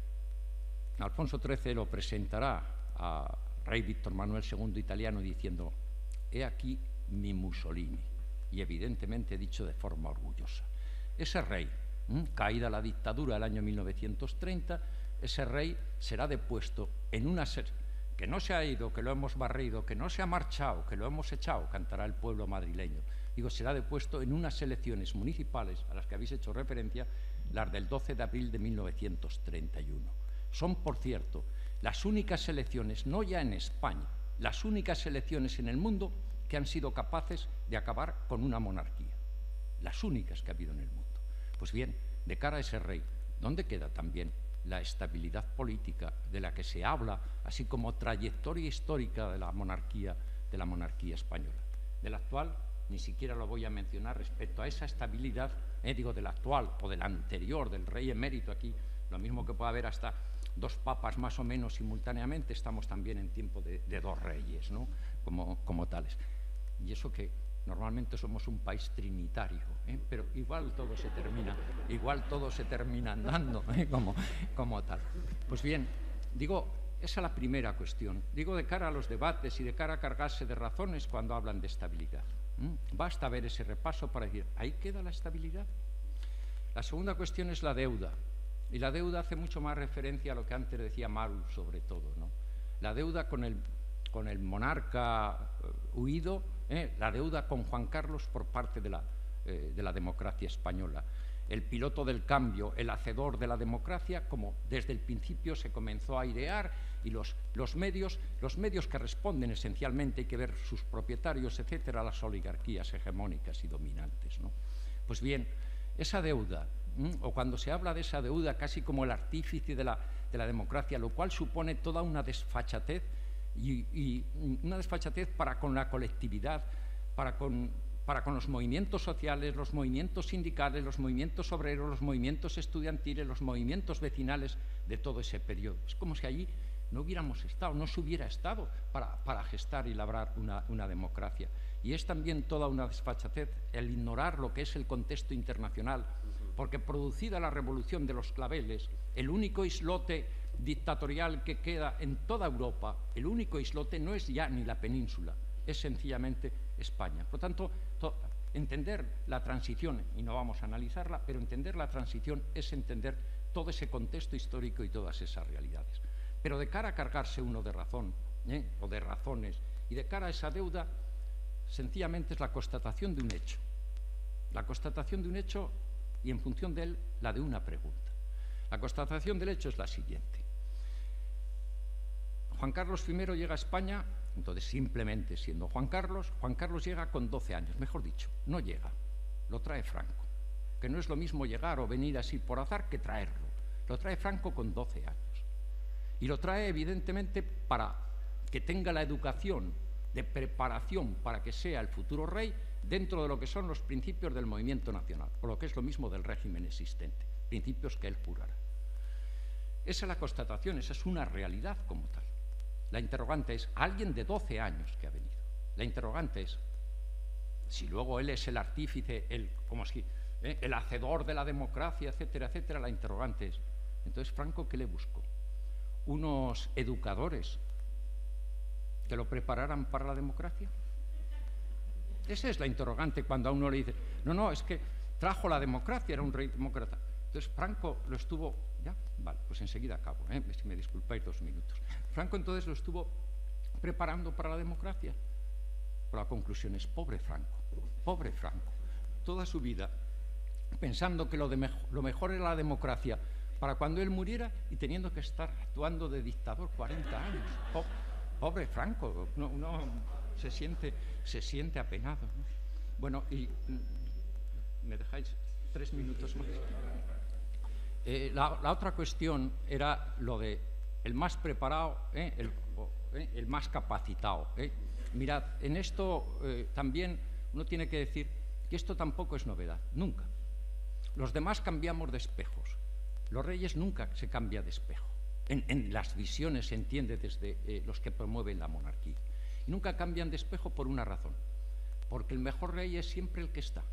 [SPEAKER 3] Alfonso trece lo presentará a rey Víctor Manuel segundo italiano diciendo, he aquí mi Mussolini, y evidentemente dicho de forma orgullosa. Ese rey, ¿eh? caída la dictadura el año mil novecientos treinta, ese rey será depuesto en una serie, que no se ha ido, que lo hemos barrido, que no se ha marchado, que lo hemos echado, cantará el pueblo madrileño. Digo, será depuesto en unas elecciones municipales a las que habéis hecho referencia, las del doce de abril de mil novecientos treinta y uno. Son, por cierto, las únicas elecciones, no ya en España, las únicas elecciones en el mundo que han sido capaces de acabar con una monarquía. Las únicas que ha habido en el mundo. Pues bien, de cara a ese rey, ¿dónde queda también la estabilidad política de la que se habla, así como trayectoria histórica de la monarquía, de la monarquía española? Del actual ni siquiera lo voy a mencionar respecto a esa estabilidad, eh, digo, del actual o del anterior, del rey emérito aquí, lo mismo que puede haber hasta dos papas más o menos simultáneamente, estamos también en tiempo de, de dos reyes, ¿no? como, como tales. Y eso que normalmente somos un país trinitario, ¿eh? pero igual todo se termina, igual todo se termina andando, ¿eh? como, como tal. Pues bien, digo, esa es la primera cuestión. Digo, de cara a los debates y de cara a cargarse de razones cuando hablan de estabilidad. ¿Mm? Basta ver ese repaso para decir, ¿ahí queda la estabilidad? La segunda cuestión es la deuda. Y la deuda hace mucho más referencia a lo que antes decía Maru, sobre todo, ¿no? La deuda con el, con el monarca uh, huido, ¿eh? la deuda con Juan Carlos por parte de la, eh, de la democracia española. El piloto del cambio, el hacedor de la democracia, como desde el principio se comenzó a airear, y los, los, medios, los medios que responden esencialmente, hay que ver sus propietarios, etcétera, a las oligarquías hegemónicas y dominantes, ¿no? Pues bien, esa deuda, ¿m? o cuando se habla de esa deuda casi como el artífice de la, de la democracia, lo cual supone toda una desfachatez, y, y una desfachatez para con la colectividad, para con, para con los movimientos sociales, los movimientos sindicales, los movimientos obreros, los movimientos estudiantiles, los movimientos vecinales de todo ese periodo. Es como si allí no hubiéramos estado, no se hubiera estado para, para gestar y labrar una, una democracia. Y es también toda una desfachatez el ignorar lo que es el contexto internacional, porque producida la revolución de los claveles, el único islote dictatorial que queda en toda Europa, el único islote no es ya ni la península, es sencillamente España. Por lo tanto, entender la transición, y no vamos a analizarla, pero entender la transición es entender todo ese contexto histórico y todas esas realidades. Pero de cara a cargarse uno de razón, ¿eh? o de razones, y de cara a esa deuda, sencillamente es la constatación de un hecho. La constatación de un hecho y, en función de él, la de una pregunta. La constatación del hecho es la siguiente. Juan Carlos primero llega a España, entonces simplemente siendo Juan Carlos, Juan Carlos llega con doce años, mejor dicho, no llega, lo trae Franco, que no es lo mismo llegar o venir así por azar que traerlo. Lo trae Franco con doce años. Y lo trae evidentemente para que tenga la educación de preparación para que sea el futuro rey dentro de lo que son los principios del movimiento nacional, o lo que es lo mismo del régimen existente, principios que él jurará. Esa es la constatación, esa es una realidad como tal. La interrogante es, alguien de doce años que ha venido. La interrogante es, si luego él es el artífice, el, como si, ¿eh? el hacedor de la democracia, etcétera, etcétera, la interrogante es, entonces Franco, ¿qué le buscó? Unos educadores que lo prepararan para la democracia. Esa es la interrogante cuando a uno le dice, no, no, es que trajo la democracia, era un rey demócrata. Entonces Franco lo estuvo, ya, vale, pues enseguida acabo, ¿eh? si me disculpáis dos minutos. Franco entonces lo estuvo preparando para la democracia. Pero la conclusión es, pobre Franco, pobre Franco, toda su vida pensando que lo, de mejo, lo mejor era la democracia para cuando él muriera y teniendo que estar actuando de dictador cuarenta años. Po pobre Franco, uno, uno se, siente, se siente apenado, ¿no? Bueno, y ¿me dejáis tres minutos más? Eh, la, la otra cuestión era lo de el más preparado, ¿eh? el, eh, el más capacitado. ¿eh? Mirad, en esto eh, también uno tiene que decir que esto tampoco es novedad, nunca. Los demás cambiamos de espejos, los reyes nunca se cambia de espejo. En, en las visiones se entiende desde eh, los que promueven la monarquía. Y nunca cambian de espejo por una razón, porque el mejor rey es siempre el que está.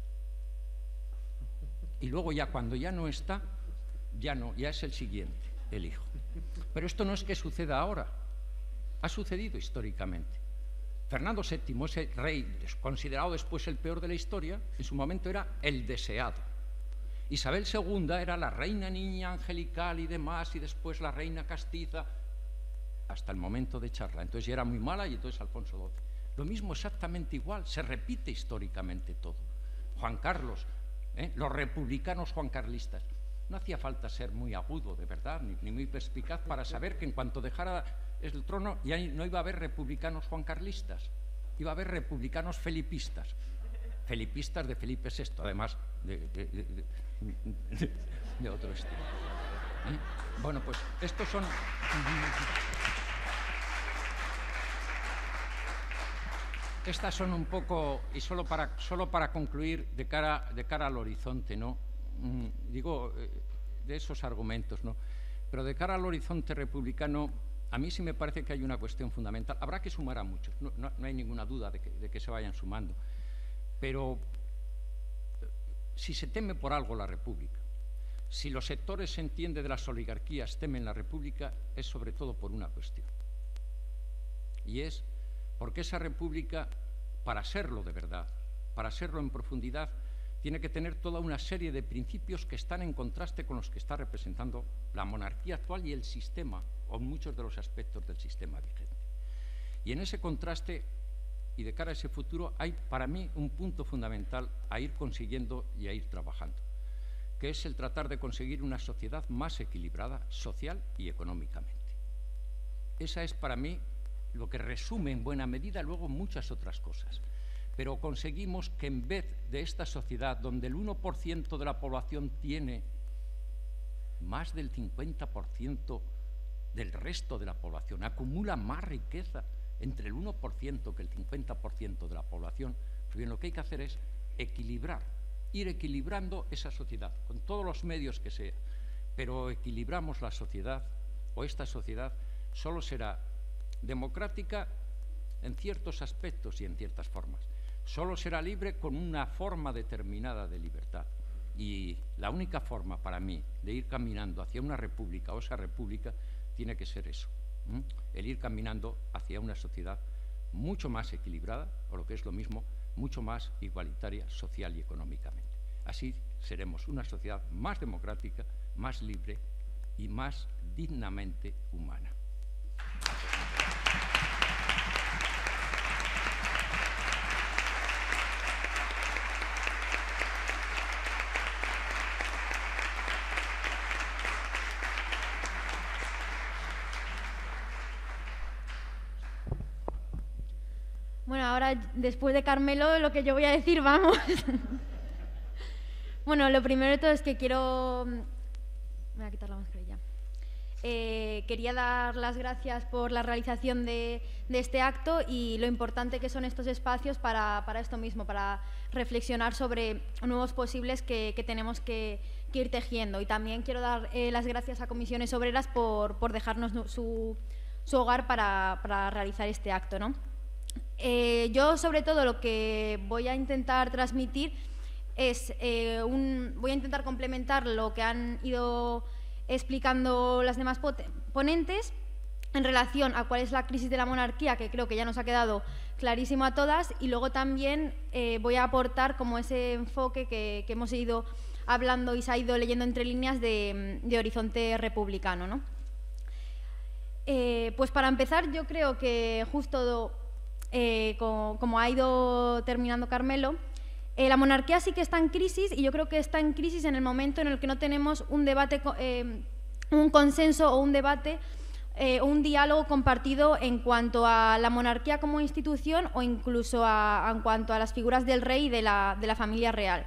[SPEAKER 3] Y luego ya cuando ya no está, ya no, ya es el siguiente, el hijo. Pero esto no es que suceda ahora, ha sucedido históricamente. Fernando séptimo, ese rey considerado después el peor de la historia, en su momento era el deseado. Isabel segunda era la reina niña angelical y demás, y después la reina castiza, hasta el momento de echarla. Entonces ya era muy mala y entonces Alfonso doce. Lo mismo exactamente igual, se repite históricamente todo. Juan Carlos, ¿eh? los republicanos juancarlistas. No hacía falta ser muy agudo, de verdad, ni, ni muy perspicaz para saber que en cuanto dejara el trono ya no iba a haber republicanos juancarlistas, iba a haber republicanos felipistas, felipistas de Felipe sexto, además de, de, de, de, de, de otro estilo. ¿Eh? Bueno, pues estos son... Estas son un poco, y solo para, solo para concluir de cara, de cara al horizonte, ¿no? Mm, digo, eh, de esos argumentos, ¿no? Pero de cara al horizonte republicano, a mí sí me parece que hay una cuestión fundamental. Habrá que sumar a muchos, no, no, no hay ninguna duda de que, de que se vayan sumando. Pero si se teme por algo la República, si los sectores, se entiende, de las oligarquías temen la República, es sobre todo por una cuestión. Y es porque esa República, para serlo de verdad, para serlo en profundidad, tiene que tener toda una serie de principios que están en contraste con los que está representando la monarquía actual y el sistema, o muchos de los aspectos del sistema vigente. Y en ese contraste, y de cara a ese futuro, hay para mí un punto fundamental a ir consiguiendo y a ir trabajando, que es el tratar de conseguir una sociedad más equilibrada social y económicamente. Esa es para mí lo que resume en buena medida luego muchas otras cosas. pero conseguimos que en vez de esta sociedad, donde el uno por ciento de la población tiene más del cincuenta por ciento del resto de la población, acumula más riqueza entre el uno por ciento que el cincuenta por ciento de la población, pues bien, lo que hay que hacer es equilibrar, ir equilibrando esa sociedad, con todos los medios que sea, pero equilibramos la sociedad, o esta sociedad solo será democrática en ciertos aspectos y en ciertas formas. Solo será libre con una forma determinada de libertad. Y la única forma para mí de ir caminando hacia una república o esa república tiene que ser eso, ¿m? el ir caminando hacia una sociedad mucho más equilibrada, o lo que es lo mismo, mucho más igualitaria social y económicamente. Así seremos una sociedad más democrática, más libre y más dignamente humana.
[SPEAKER 4] Bueno, ahora, después de Carmelo, lo que yo voy a decir, vamos. Bueno, lo primero de todo es que quiero... Me voy a quitar la mascarilla. Eh, quería dar las gracias por la realización de, de este acto y lo importante que son estos espacios para, para esto mismo, para reflexionar sobre nuevos posibles que, que tenemos que, que ir tejiendo. Y también quiero dar eh, las gracias a Comisiones Obreras por, por dejarnos su, su hogar para, para realizar este acto, ¿no? Eh, yo, sobre todo, lo que voy a intentar transmitir es, eh, un, voy a intentar complementar lo que han ido explicando las demás ponentes en relación a cuál es la crisis de la monarquía, que creo que ya nos ha quedado clarísimo a todas, y luego también eh, voy a aportar como ese enfoque que, que hemos ido hablando y se ha ido leyendo entre líneas de, de horizonte republicano, ¿no? Eh, pues para empezar, yo creo que justo... Eh, como, como ha ido terminando Carmelo, eh, la monarquía sí que está en crisis, y yo creo que está en crisis en el momento en el que no tenemos un debate, eh, un consenso o un debate eh, o un diálogo compartido en cuanto a la monarquía como institución o incluso a, a, en cuanto a las figuras del rey y de la, de la familia real.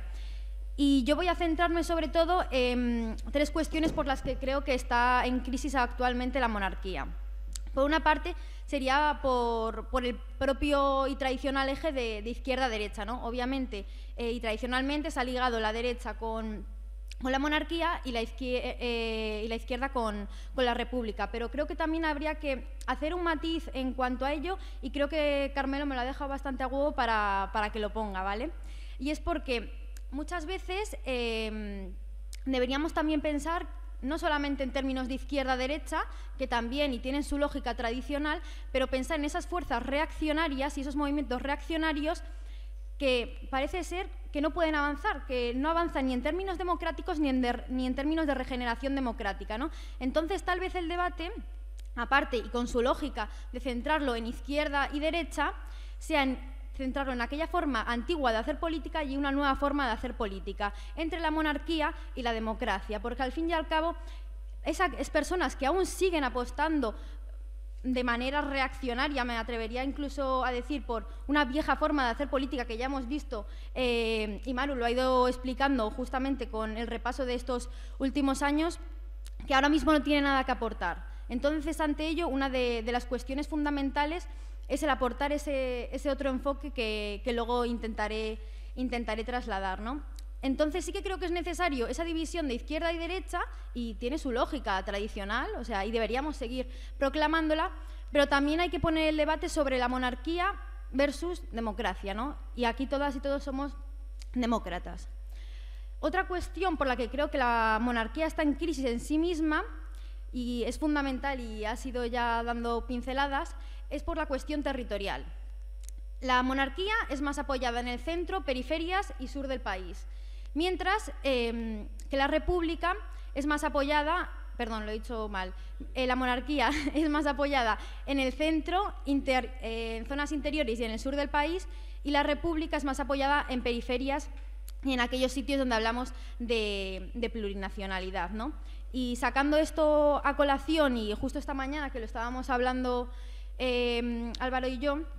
[SPEAKER 4] Y yo voy a centrarme sobre todo en tres cuestiones por las que creo que está en crisis actualmente la monarquía. Por una parte, sería por, por el propio y tradicional eje de, de izquierda a derecha, ¿no? Obviamente, eh, y tradicionalmente se ha ligado la derecha con, con la monarquía y la izquierda, eh, y la izquierda con, con la república. Pero creo que también habría que hacer un matiz en cuanto a ello, y creo que Carmelo me lo ha dejado bastante a huevo para, para que lo ponga, ¿vale? Y es porque muchas veces eh, deberíamos también pensar no solamente en términos de izquierda-derecha, que también y tienen su lógica tradicional, pero pensar en esas fuerzas reaccionarias y esos movimientos reaccionarios que parece ser que no pueden avanzar, que no avanzan ni en términos democráticos ni en, de, ni en términos de regeneración democrática, ¿no? Entonces, tal vez el debate, aparte y con su lógica de centrarlo en izquierda y derecha, sea en centrarlo en aquella forma antigua de hacer política y una nueva forma de hacer política, entre la monarquía y la democracia, porque al fin y al cabo esas personas que aún siguen apostando de manera reaccionaria, me atrevería incluso a decir por una vieja forma de hacer política que ya hemos visto, eh, y Maru lo ha ido explicando justamente con el repaso de estos últimos años, que ahora mismo no tiene nada que aportar. Entonces, ante ello, una de, de las cuestiones fundamentales es el aportar ese, ese otro enfoque que, que luego intentaré, intentaré trasladar, ¿no? Entonces sí que creo que es necesario esa división de izquierda y derecha, y tiene su lógica tradicional, o sea, y deberíamos seguir proclamándola, pero también hay que poner el debate sobre la monarquía versus democracia, ¿no? Y aquí todas y todos somos demócratas. Otra cuestión por la que creo que la monarquía está en crisis en sí misma, y es fundamental y ha sido ya dando pinceladas, es por la cuestión territorial. La monarquía es más apoyada en el centro, periferias y sur del país, mientras eh, que la república es más apoyada, perdón, lo he dicho mal, eh, la monarquía es más apoyada en el centro, inter, eh, en zonas interiores y en el sur del país, y la república es más apoyada en periferias y en aquellos sitios donde hablamos de, de plurinacionalidad, ¿no? Y sacando esto a colación, y justo esta mañana que lo estábamos hablando eh, Álvaro y yo,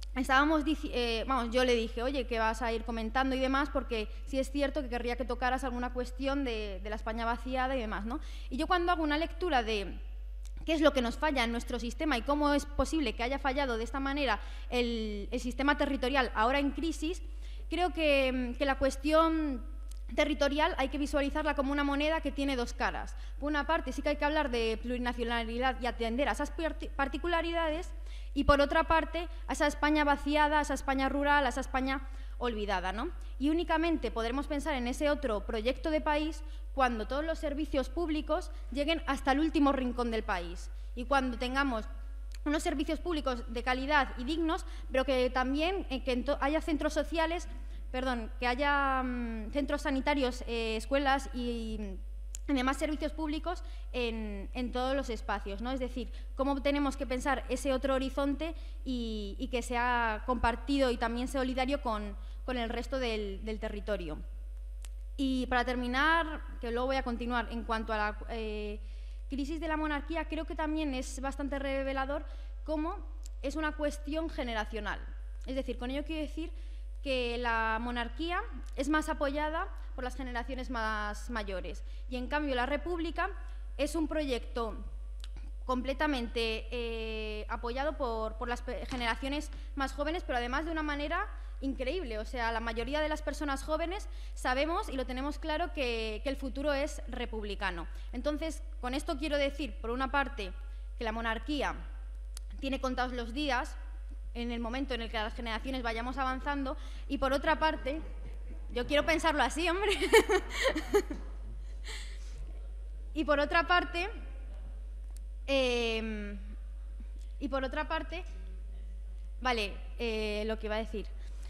[SPEAKER 4] estábamos, eh, vamos, yo le dije, oye, que vas a ir comentando y demás, porque sí es cierto que querría que tocaras alguna cuestión de, de la España vaciada y demás, ¿no? Y yo cuando hago una lectura de qué es lo que nos falla en nuestro sistema y cómo es posible que haya fallado de esta manera el, el sistema territorial ahora en crisis, creo que, que la cuestión territorial hay que visualizarla como una moneda que tiene dos caras. Por una parte sí que hay que hablar de plurinacionalidad y atender a esas particularidades, y por otra parte a esa España vaciada, a esa España rural, a esa España olvidada, ¿no? Y únicamente podremos pensar en ese otro proyecto de país cuando todos los servicios públicos lleguen hasta el último rincón del país y cuando tengamos unos servicios públicos de calidad y dignos, pero que también eh, que haya centros sociales, perdón, que haya mmm, centros sanitarios, eh, escuelas y y demás servicios públicos en, en todos los espacios, ¿no? Es decir, cómo tenemos que pensar ese otro horizonte y, y que sea compartido y también solidario con, con el resto del, del territorio. Y para terminar, que luego voy a continuar, en cuanto a la eh, crisis de la monarquía, creo que también es bastante revelador cómo es una cuestión generacional. Es decir, con ello quiero decir que la monarquía es más apoyada por las generaciones más mayores y, en cambio, la república es un proyecto completamente eh, apoyado por, por las generaciones más jóvenes, pero además de una manera increíble. O sea, la mayoría de las personas jóvenes sabemos y lo tenemos claro que, que el futuro es republicano. Entonces, con esto quiero decir, por una parte, que la monarquía tiene contados los días en el momento en el que las generaciones vayamos avanzando, y por otra parte, yo quiero pensarlo así, hombre, y por otra parte, eh, y por otra parte, vale, eh, lo que iba a decir,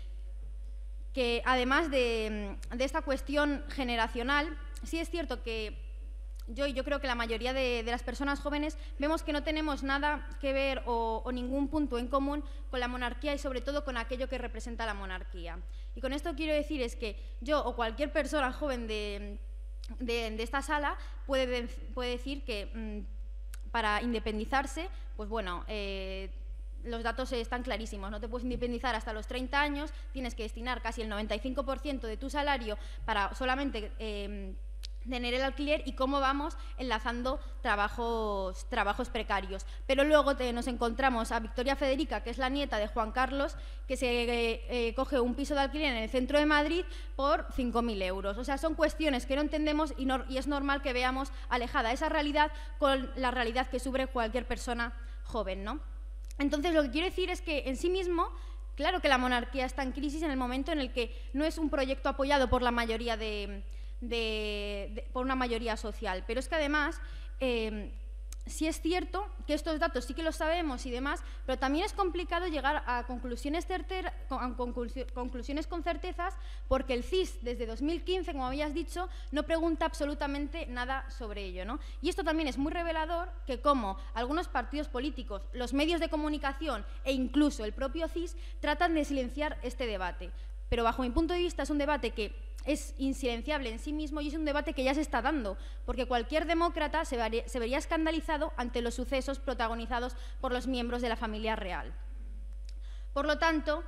[SPEAKER 4] que además de, de esta cuestión generacional, sí es cierto que Yo, yo creo que la mayoría de, de las personas jóvenes vemos que no tenemos nada que ver o, o ningún punto en común con la monarquía y sobre todo con aquello que representa la monarquía. Y con esto quiero decir es que yo o cualquier persona joven de, de, de esta sala puede, puede decir que mmm, para independizarse, pues bueno, eh, los datos están clarísimos, no te puedes independizar hasta los treinta años, tienes que destinar casi el noventa y cinco por ciento de tu salario para solamente Eh, tener el alquiler y cómo vamos enlazando trabajos, trabajos precarios. Pero luego te, nos encontramos a Victoria Federica, que es la nieta de Juan Carlos, que se eh, eh, coge un piso de alquiler en el centro de Madrid por cinco mil euros. O sea, son cuestiones que no entendemos y, no, y es normal que veamos alejada esa realidad con la realidad que sufre cualquier persona joven, ¿no? Entonces, lo que quiero decir es que en sí mismo, claro que la monarquía está en crisis en el momento en el que no es un proyecto apoyado por la mayoría de... De, de, por una mayoría social, pero es que además eh, sí es cierto que estos datos sí que los sabemos y demás, pero también es complicado llegar a conclusiones, certera, a conclusiones con certezas, porque el C I S desde dos mil quince, como habías dicho, no pregunta absolutamente nada sobre ello, ¿no? Y esto también es muy revelador que como algunos partidos políticos, los medios de comunicación e incluso el propio C I S tratan de silenciar este debate, pero bajo mi punto de vista es un debate que es insilenciable en sí mismo y es un debate que ya se está dando, porque cualquier demócrata se vería, se vería escandalizado ante los sucesos protagonizados por los miembros de la familia real. Por lo tanto,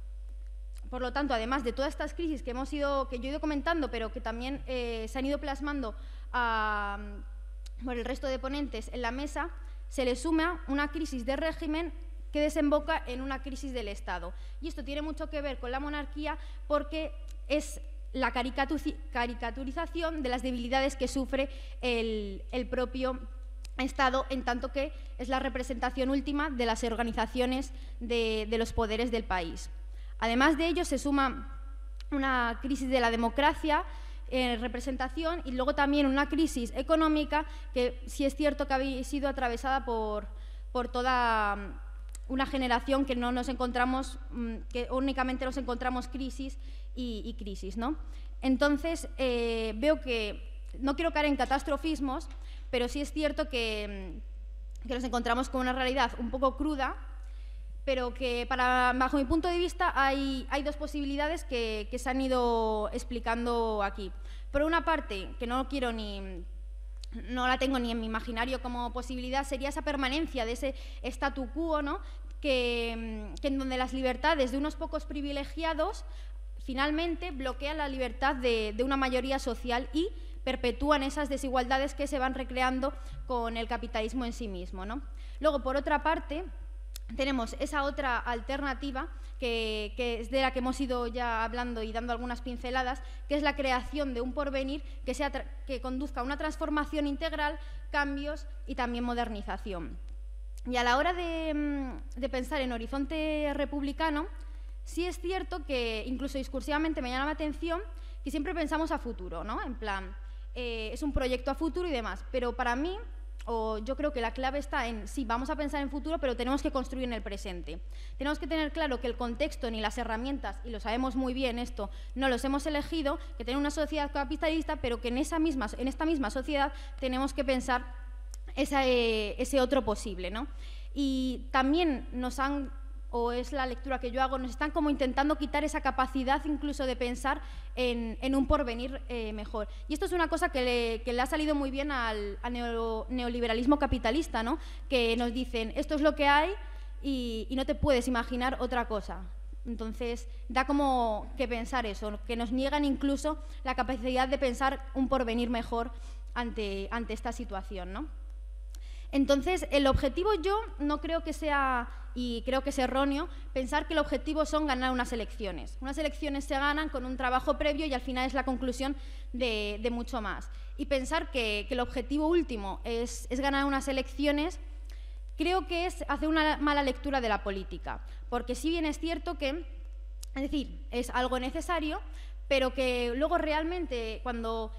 [SPEAKER 4] por lo tanto además de todas estas crisis que, hemos ido, que yo he ido comentando, pero que también eh, se han ido plasmando a, por el resto de ponentes en la mesa, se le suma una crisis de régimen que desemboca en una crisis del Estado. Y esto tiene mucho que ver con la monarquía porque es la caricaturización de las debilidades que sufre el, el propio Estado, en tanto que es la representación última de las organizaciones de, de los poderes del país. Además de ello, se suma una crisis de la democracia en eh, representación y luego también una crisis económica que sí es cierto que ha sido atravesada por, por toda una generación que no nos encontramos, que únicamente nos encontramos crisis y, y crisis, ¿no? Entonces, eh, veo que, no quiero caer en catastrofismos, pero sí es cierto que, que nos encontramos con una realidad un poco cruda, pero que, para, bajo mi punto de vista, hay, hay dos posibilidades que, que se han ido explicando aquí. Por una parte, que no quiero ni... no la tengo ni en mi imaginario como posibilidad, sería esa permanencia de ese statu quo, ¿no?, que, que en donde las libertades de unos pocos privilegiados finalmente bloquean la libertad de, de una mayoría social y perpetúan esas desigualdades que se van recreando con el capitalismo en sí mismo, ¿no? Luego, por otra parte, tenemos esa otra alternativa que, que es de la que hemos ido ya hablando y dando algunas pinceladas, que es la creación de un porvenir que, sea que conduzca a una transformación integral, cambios y también modernización. Y a la hora de, de pensar en horizonte republicano, sí es cierto que incluso discursivamente me llama la atención que siempre pensamos a futuro, ¿no? En plan, eh, es un proyecto a futuro y demás, pero para mí, o yo creo que la clave está en, sí, vamos a pensar en futuro, pero tenemos que construir en el presente. Tenemos que tener claro que el contexto ni las herramientas, y lo sabemos muy bien esto, no los hemos elegido, que tenemos una sociedad capitalista, pero que en, esa misma, en esta misma sociedad tenemos que pensar esa, eh, ese otro posible, ¿no? Y también nos han, o es la lectura que yo hago, nos están como intentando quitar esa capacidad incluso de pensar en, en un porvenir eh, mejor. Y esto es una cosa que le, que le ha salido muy bien al, al neo, neoliberalismo capitalista, ¿no? Que nos dicen, esto es lo que hay y, y no te puedes imaginar otra cosa. Entonces, da como que pensar eso, que nos niegan incluso la capacidad de pensar un porvenir mejor ante, ante esta situación, ¿no? Entonces, el objetivo yo no creo que sea, y creo que es erróneo, pensar que el objetivo son ganar unas elecciones. Unas elecciones se ganan con un trabajo previo y al final es la conclusión de, de mucho más. Y pensar que, que el objetivo último es, es ganar unas elecciones, creo que es hacer una mala lectura de la política. Porque si bien es cierto que, es decir, es algo necesario, pero que luego realmente cuando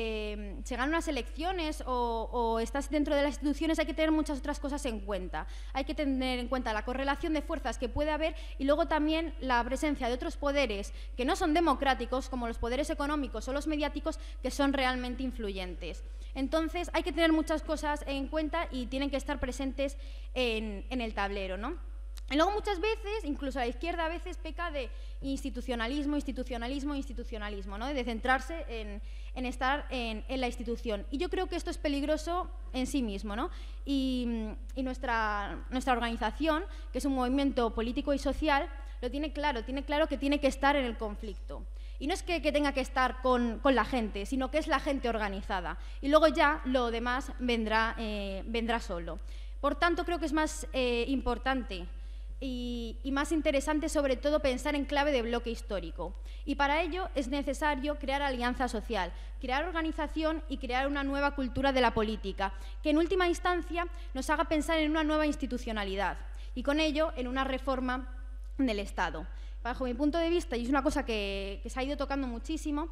[SPEAKER 4] eh, se ganan unas elecciones o, o estás dentro de las instituciones hay que tener muchas otras cosas en cuenta. Hay que tener en cuenta la correlación de fuerzas que puede haber y luego también la presencia de otros poderes que no son democráticos, como los poderes económicos o los mediáticos, que son realmente influyentes. Entonces hay que tener muchas cosas en cuenta y tienen que estar presentes en, en el tablero, ¿no? Y luego muchas veces, incluso la izquierda a veces peca de institucionalismo, institucionalismo, institucionalismo, ¿no? De centrarse en, en estar en, en la institución. Y yo creo que esto es peligroso en sí mismo, ¿no? Y, y nuestra, nuestra organización, que es un movimiento político y social, lo tiene claro, tiene claro que tiene que estar en el conflicto. Y no es que, que tenga que estar con, con la gente, sino que es la gente organizada. Y luego ya lo demás vendrá, eh, vendrá solo. Por tanto, creo que es más eh, importante Y, y más interesante, sobre todo, pensar en clave de bloque histórico. Y para ello es necesario crear alianza social, crear organización y crear una nueva cultura de la política, que en última instancia nos haga pensar en una nueva institucionalidad y con ello en una reforma del Estado. Bajo mi punto de vista, y es una cosa que, que se ha ido tocando muchísimo,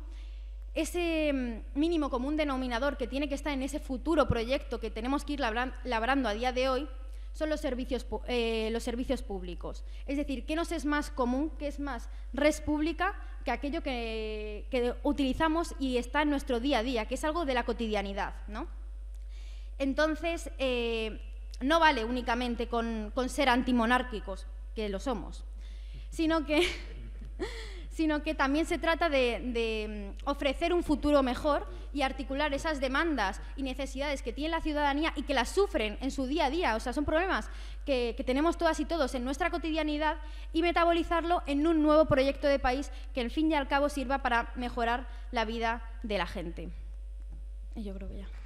[SPEAKER 4] ese mínimo común denominador que tiene que estar en ese futuro proyecto que tenemos que ir labrando a día de hoy son los servicios, eh, los servicios públicos. Es decir, ¿qué nos es más común, qué es más res pública que aquello que, que utilizamos y está en nuestro día a día, que es algo de la cotidianidad, ¿no? Entonces, eh, no vale únicamente con, con ser antimonárquicos, que lo somos, sino que, sino que también se trata de, de ofrecer un futuro mejor y articular esas demandas y necesidades que tiene la ciudadanía y que las sufren en su día a día. O sea, son problemas que, que tenemos todas y todos en nuestra cotidianidad y metabolizarlo en un nuevo proyecto de país que, al fin y al cabo, sirva para mejorar la vida de la gente. Y yo creo que ya.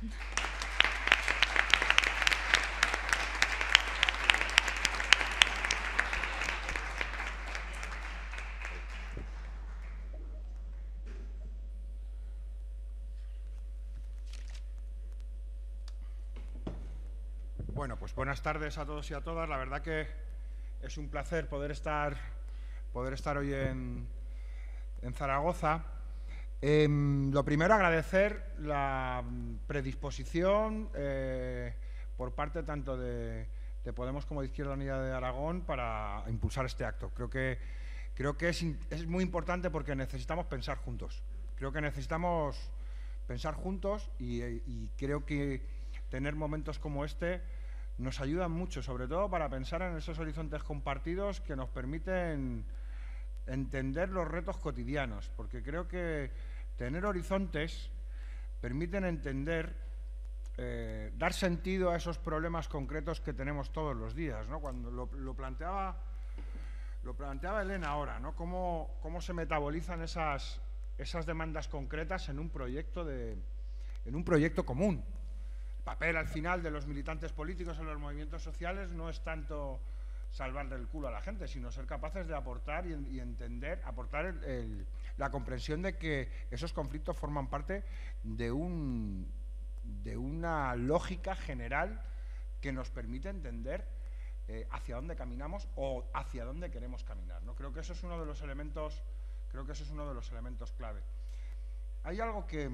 [SPEAKER 5] Bueno, pues buenas tardes a todos y a todas. La verdad que es un placer poder estar, poder estar hoy en, en Zaragoza. Eh, lo primero, agradecer la predisposición eh, por parte tanto de, de Podemos como de Izquierda Unida de Aragón para impulsar este acto. Creo que, creo que es, es muy importante porque necesitamos pensar juntos. Creo que necesitamos pensar juntos y, y creo que tener momentos como este nos ayudan mucho, sobre todo para pensar en esos horizontes compartidos que nos permiten entender los retos cotidianos, porque creo que tener horizontes permiten entender eh, dar sentido a esos problemas concretos que tenemos todos los días, ¿no? Cuando lo, lo planteaba, lo planteaba Elena ahora, ¿no? Cómo, cómo se metabolizan esas, esas demandas concretas en un proyecto de, en un proyecto común. El papel al final de los militantes políticos en los movimientos sociales no es tanto salvarle el culo a la gente, sino ser capaces de aportar y, y entender, aportar el, el, la comprensión de que esos conflictos forman parte de, un, de una lógica general que nos permite entender eh, hacia dónde caminamos o hacia dónde queremos caminar, ¿no? Creo que eso es uno de los elementos, creo que eso es uno de los elementos clave. Hay algo que,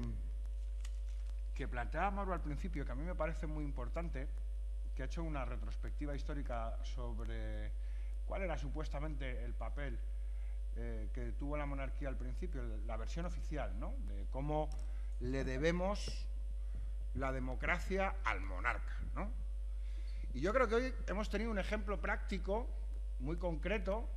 [SPEAKER 5] que planteaba Mauro al principio, que a mí me parece muy importante, que ha hecho una retrospectiva histórica sobre cuál era supuestamente el papel eh, que tuvo la monarquía al principio, la versión oficial, ¿no? De cómo le debemos la democracia al monarca, ¿no? Y yo creo que hoy hemos tenido un ejemplo práctico, muy concreto,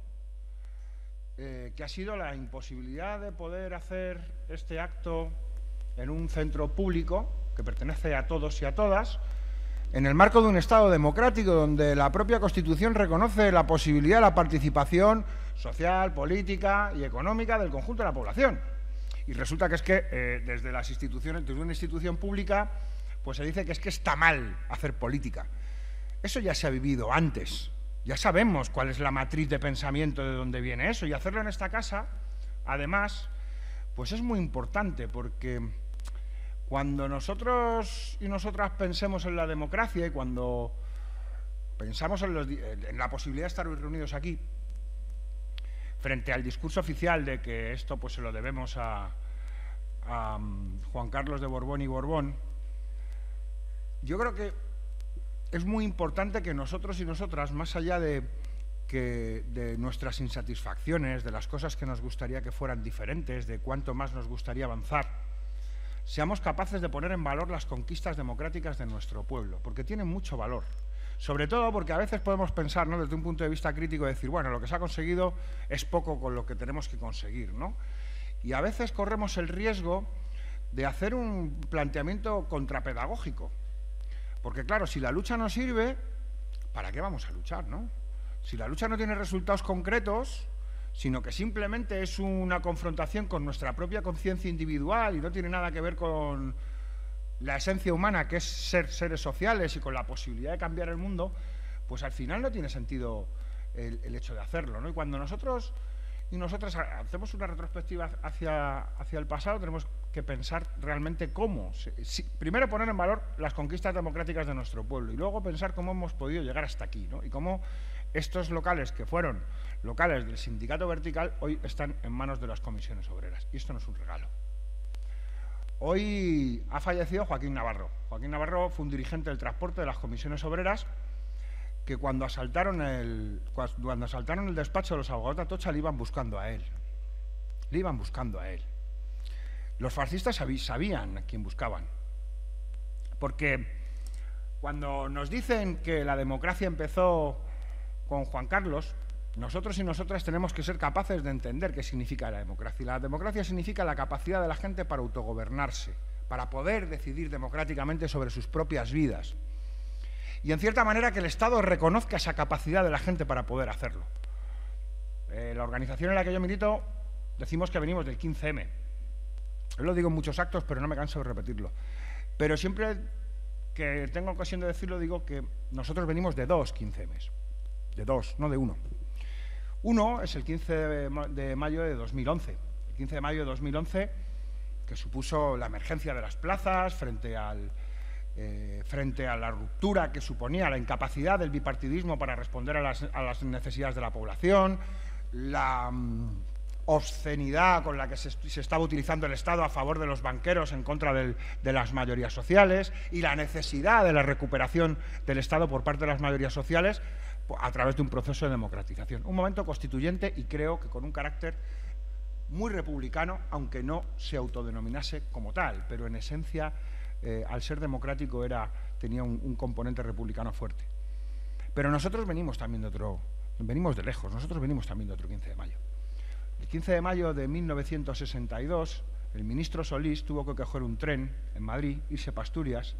[SPEAKER 5] eh, que ha sido la imposibilidad de poder hacer este acto en un centro público que pertenece a todos y a todas, en el marco de un Estado democrático donde la propia Constitución reconoce la posibilidad de la participación social, política y económica del conjunto de la población. Y resulta que es que eh, desde las instituciones, desde una institución pública, pues se dice que es que está mal hacer política. Eso ya se ha vivido antes, ya sabemos cuál es la matriz de pensamiento de dónde viene eso, y hacerlo en esta casa, además, pues es muy importante, porque cuando nosotros y nosotras pensemos en la democracia y cuando pensamos en, los, en la posibilidad de estar hoy reunidos aquí, frente al discurso oficial de que esto pues se lo debemos a, a um, Juan Carlos de Borbón y Borbón, yo creo que es muy importante que nosotros y nosotras, más allá de, que, de nuestras insatisfacciones, de las cosas que nos gustaría que fueran diferentes, de cuánto más nos gustaría avanzar, seamos capaces de poner en valor las conquistas democráticas de nuestro pueblo, porque tienen mucho valor. Sobre todo porque a veces podemos pensar, ¿no?, desde un punto de vista crítico, decir, bueno, lo que se ha conseguido es poco con lo que tenemos que conseguir, ¿no? Y a veces corremos el riesgo de hacer un planteamiento contrapedagógico. Porque, claro, si la lucha no sirve, ¿para qué vamos a luchar, no? Si la lucha no tiene resultados concretos, sino que simplemente es una confrontación con nuestra propia conciencia individual y no tiene nada que ver con la esencia humana, que es ser seres sociales, y con la posibilidad de cambiar el mundo, pues al final no tiene sentido el, el hecho de hacerlo, ¿no? Y cuando nosotros y nosotras hacemos una retrospectiva hacia, hacia el pasado, tenemos que pensar realmente cómo, si, primero poner en valor las conquistas democráticas de nuestro pueblo y luego pensar cómo hemos podido llegar hasta aquí, ¿no? Y cómo estos locales que fueron locales del sindicato vertical hoy están en manos de las comisiones obreras. Y esto no es un regalo. Hoy ha fallecido Joaquín Navarro. Joaquín Navarro fue un dirigente del transporte de las comisiones obreras que cuando asaltaron el, cuando asaltaron el despacho de los abogados de Atocha le iban buscando a él. Le iban buscando a él. Los fascistas sabían a quién buscaban. Porque cuando nos dicen que la democracia empezó con Juan Carlos, nosotros y nosotras tenemos que ser capaces de entender qué significa la democracia. Y la democracia significa la capacidad de la gente para autogobernarse, para poder decidir democráticamente sobre sus propias vidas. Y en cierta manera que el Estado reconozca esa capacidad de la gente para poder hacerlo. Eh, la organización en la que yo milito decimos que venimos del quince eme. Yo lo digo en muchos actos, pero no me canso de repetirlo. Pero siempre que tengo ocasión de decirlo, digo que nosotros venimos de dos quince emes. De dos, no de uno. Uno es el quince de mayo de dos mil once. El quince de mayo de dos mil once, que supuso la emergencia de las plazas frente, al, eh, frente a la ruptura que suponía la incapacidad del bipartidismo para responder a las, a las necesidades de la población, la um, obscenidad con la que se, se estaba utilizando el Estado a favor de los banqueros en contra del, de las mayorías sociales, y la necesidad de la recuperación del Estado por parte de las mayorías sociales a través de un proceso de democratización. Un momento constituyente y creo que con un carácter muy republicano, aunque no se autodenominase como tal, pero en esencia, eh, al ser democrático, era, tenía un, un componente republicano fuerte. Pero nosotros venimos también de otro, venimos de lejos, nosotros venimos también de otro quince de mayo. El quince de mayo de mil novecientos sesenta y dos, el ministro Solís tuvo que coger un tren en Madrid, irse para Asturias,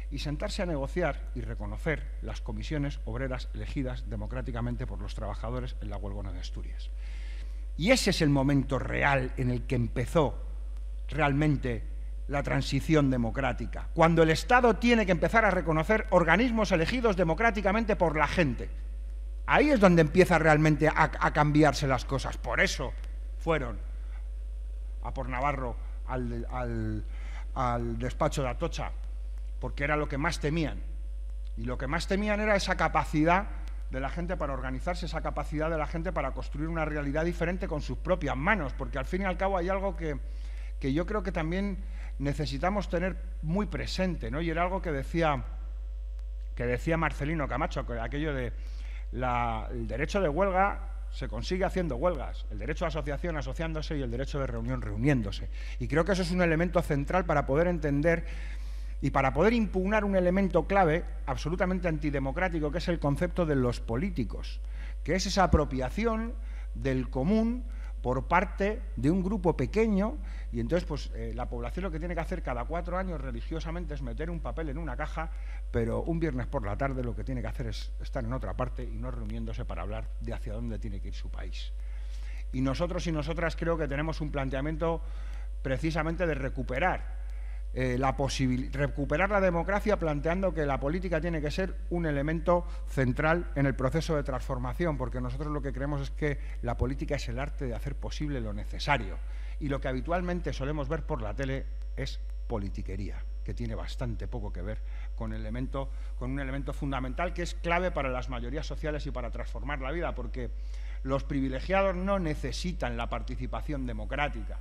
[SPEAKER 5] y sentarse a negociar y reconocer las comisiones obreras elegidas democráticamente por los trabajadores en la huelgona de Asturias. Y ese es el momento real en el que empezó realmente la transición democrática, cuando el Estado tiene que empezar a reconocer organismos elegidos democráticamente por la gente. Ahí es donde empieza realmente a, a cambiarse las cosas. Por eso fueron a por Navarro al, al, al despacho de Atocha, porque era lo que más temían. Y lo que más temían era esa capacidad de la gente para organizarse, esa capacidad de la gente para construir una realidad diferente con sus propias manos, porque al fin y al cabo hay algo que, que yo creo que también necesitamos tener muy presente, ¿no? Y era algo que decía, que decía Marcelino Camacho, que aquello de la, el derecho de huelga se consigue haciendo huelgas, el derecho de asociación asociándose y el derecho de reunión reuniéndose. Y creo que eso es un elemento central para poder entender y para poder impugnar un elemento clave absolutamente antidemocrático, que es el concepto de los políticos, que es esa apropiación del común por parte de un grupo pequeño, y entonces pues eh, la población lo que tiene que hacer cada cuatro años religiosamente es meter un papel en una caja, pero un viernes por la tarde lo que tiene que hacer es estar en otra parte y no reuniéndose para hablar de hacia dónde tiene que ir su país. Y nosotros y nosotras creo que tenemos un planteamiento precisamente de recuperar Eh, la recuperar la democracia, planteando que la política tiene que ser un elemento central en el proceso de transformación, porque nosotros lo que creemos es que la política es el arte de hacer posible lo necesario, y lo que habitualmente solemos ver por la tele es politiquería, que tiene bastante poco que ver con, elemento, con un elemento fundamental que es clave para las mayorías sociales y para transformar la vida, porque los privilegiados no necesitan la participación democrática.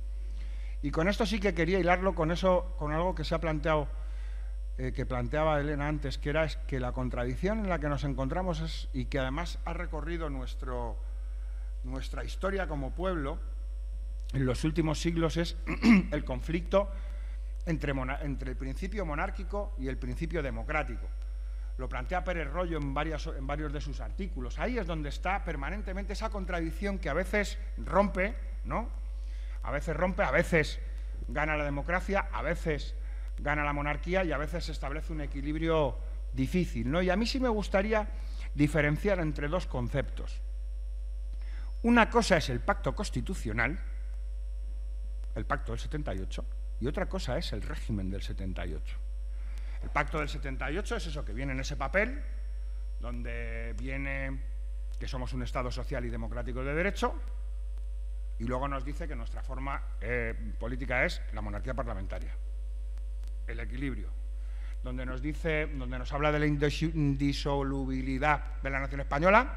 [SPEAKER 5] Y con esto sí que quería hilarlo con eso, con algo que se ha planteado, eh, que planteaba Elena antes, que era es que la contradicción en la que nos encontramos es, y que además ha recorrido nuestro, nuestra historia como pueblo en los últimos siglos, es el conflicto entre, entre el principio monárquico y el principio democrático. Lo plantea Pérez Royo en, varias, en varios de sus artículos. Ahí es donde está permanentemente esa contradicción que a veces rompe, ¿no? A veces rompe, a veces gana la democracia, a veces gana la monarquía y a veces se establece un equilibrio difícil, ¿no? Y a mí sí me gustaría diferenciar entre dos conceptos. Una cosa es el pacto constitucional, el pacto del setenta y ocho, y otra cosa es el régimen del setenta y ocho. El pacto del setenta y ocho es eso que viene en ese papel, donde viene que somos un Estado social y democrático de derecho, y luego nos dice que nuestra forma eh, política es la monarquía parlamentaria, el equilibrio, donde nos dice, donde nos habla de la indisolubilidad de la nación española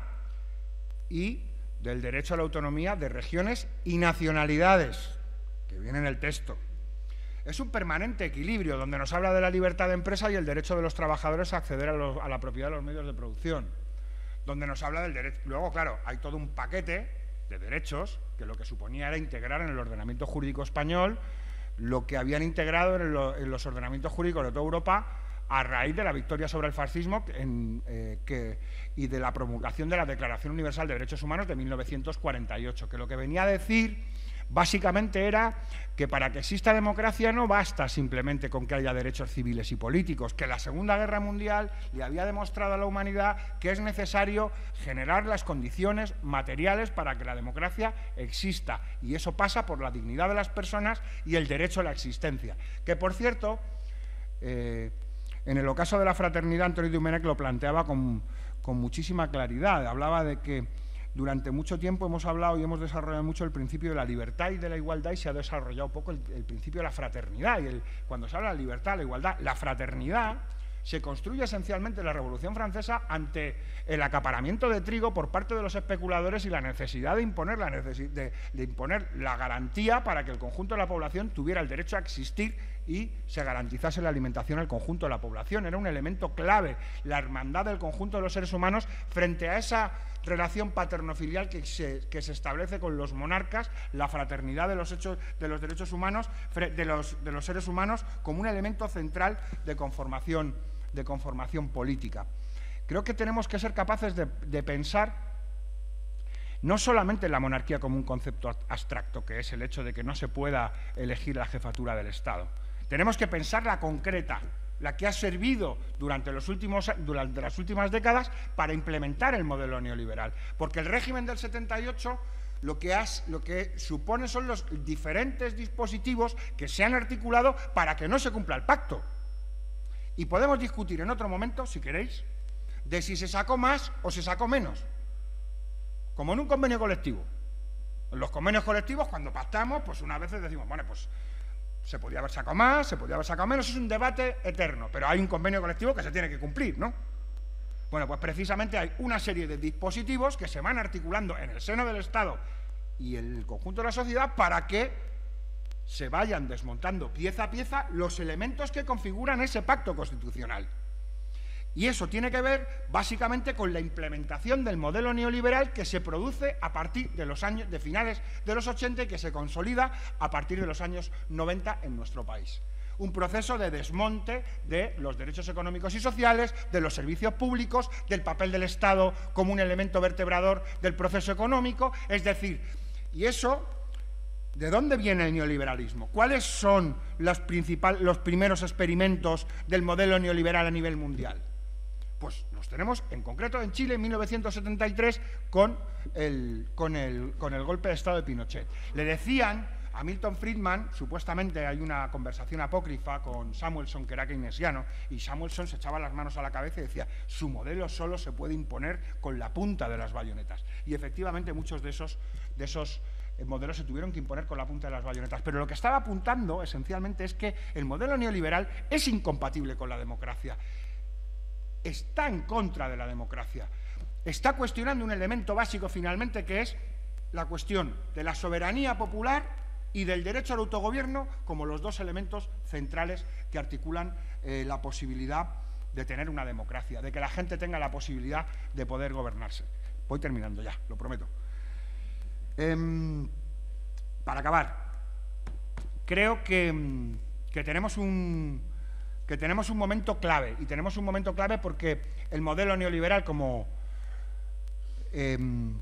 [SPEAKER 5] y del derecho a la autonomía de regiones y nacionalidades, que viene en el texto. Es un permanente equilibrio, donde nos habla de la libertad de empresa y el derecho de los trabajadores a acceder a, los, a la propiedad de los medios de producción, donde nos habla del derecho. Luego, claro, hay todo un paquete de derechos que lo que suponía era integrar en el ordenamiento jurídico español lo que habían integrado en, lo, en los ordenamientos jurídicos de toda Europa a raíz de la victoria sobre el fascismo en, eh, que, y de la promulgación de la Declaración Universal de Derechos Humanos de mil novecientos cuarenta y ocho, que lo que venía a decir básicamente era que para que exista democracia no basta simplemente con que haya derechos civiles y políticos, que la Segunda Guerra Mundial le había demostrado a la humanidad que es necesario generar las condiciones materiales para que la democracia exista, y eso pasa por la dignidad de las personas y el derecho a la existencia. Que, por cierto, eh, en el ocaso de la fraternidad, Antonio Domenech lo planteaba con, con muchísima claridad. Hablaba de que durante mucho tiempo hemos hablado y hemos desarrollado mucho el principio de la libertad y de la igualdad, y se ha desarrollado poco el, el principio de la fraternidad. Y el, cuando se habla de la libertad, la igualdad, la fraternidad se construye esencialmente en la Revolución Francesa ante el acaparamiento de trigo por parte de los especuladores y la necesidad de imponer la, necesi de, de imponer la garantía para que el conjunto de la población tuviera el derecho a existir y se garantizase la alimentación al conjunto de la población. Era un elemento clave, la hermandad del conjunto de los seres humanos frente a esa relación paternofilial que se, que se establece con los monarcas, la fraternidad de los, hechos, de los derechos humanos, de los, de los seres humanos, como un elemento central de conformación, de conformación política. Creo que tenemos que ser capaces de, de pensar no solamente la monarquía como un concepto abstracto, que es el hecho de que no se pueda elegir la jefatura del Estado. Tenemos que pensar la concreta, la que ha servido durante, los últimos, durante las últimas décadas para implementar el modelo neoliberal. Porque el régimen del setenta y ocho lo que, has, lo que supone son los diferentes dispositivos que se han articulado para que no se cumpla el pacto. Y podemos discutir en otro momento, si queréis, de si se sacó más o se sacó menos, como en un convenio colectivo. En los convenios colectivos, cuando pactamos, pues unas veces decimos, bueno, pues se podía haber sacado más, se podía haber sacado menos, es un debate eterno, pero hay un convenio colectivo que se tiene que cumplir, ¿no? Bueno, pues precisamente hay una serie de dispositivos que se van articulando en el seno del Estado y el conjunto de la sociedad para que se vayan desmontando pieza a pieza los elementos que configuran ese pacto constitucional. Y eso tiene que ver básicamente con la implementación del modelo neoliberal que se produce a partir de los años de finales de los ochenta y que se consolida a partir de los años noventa en nuestro país. Un proceso de desmonte de los derechos económicos y sociales, de los servicios públicos, del papel del Estado como un elemento vertebrador del proceso económico. Es decir, y eso, ¿de dónde viene el neoliberalismo? ¿Cuáles son los, principal, los primeros experimentos del modelo neoliberal a nivel mundial? Pues los tenemos en concreto en Chile en mil novecientos setenta y tres con el, con, el, con el golpe de Estado de Pinochet. Le decían a Milton Friedman, supuestamente hay una conversación apócrifa con Samuelson, que era keynesiano, y Samuelson se echaba las manos a la cabeza y decía, su modelo solo se puede imponer con la punta de las bayonetas. Y efectivamente muchos de esos, de esos modelos se tuvieron que imponer con la punta de las bayonetas. Pero lo que estaba apuntando esencialmente es que el modelo neoliberal es incompatible con la democracia. Está en contra de la democracia. Está cuestionando un elemento básico finalmente, que es la cuestión de la soberanía popular y del derecho al autogobierno como los dos elementos centrales que articulan eh, la posibilidad de tener una democracia, de que la gente tenga la posibilidad de poder gobernarse. Voy terminando ya, lo prometo. Eh, para acabar, creo que, que tenemos un... que tenemos un momento clave, y tenemos un momento clave porque el modelo neoliberal, como, eh,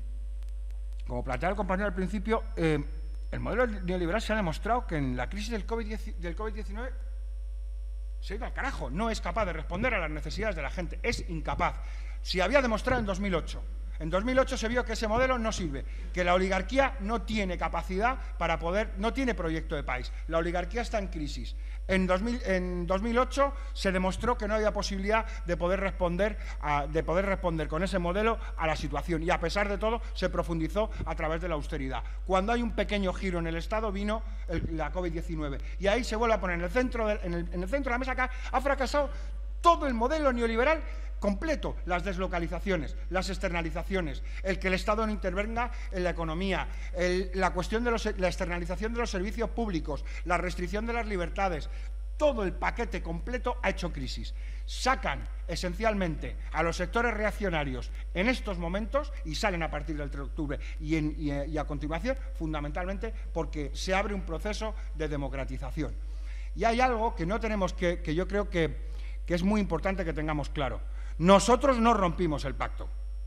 [SPEAKER 5] como planteaba el compañero al principio, eh, el modelo neoliberal se ha demostrado que en la crisis del COVID diecinueve se ha ido al carajo, no es capaz de responder a las necesidades de la gente, es incapaz. Se había demostrado en dos mil ocho. En dos mil ocho se vio que ese modelo no sirve, que la oligarquía no tiene capacidad para poder, no tiene proyecto de país. La oligarquía está en crisis. En, dos mil, en dos mil ocho se demostró que no había posibilidad de poder, responder a, de poder responder con ese modelo a la situación, y a pesar de todo se profundizó a través de la austeridad. Cuando hay un pequeño giro en el Estado vino el, la COVID diecinueve, y ahí se vuelve a poner en el centro de, en el, en el centro de la mesa. Acá ha fracasado todo el modelo neoliberal completo, las deslocalizaciones, las externalizaciones, el que el Estado no intervenga en la economía, el, la cuestión de los, la externalización de los servicios públicos, la restricción de las libertades. Todo el paquete completo ha hecho crisis. Sacan esencialmente a los sectores reaccionarios en estos momentos y salen a partir del tres de octubre y, en, y, y a continuación fundamentalmente porque se abre un proceso de democratización. Y hay algo que no tenemos que, que yo creo que, que es muy importante que tengamos claro. Nosotros no rompimos el pacto.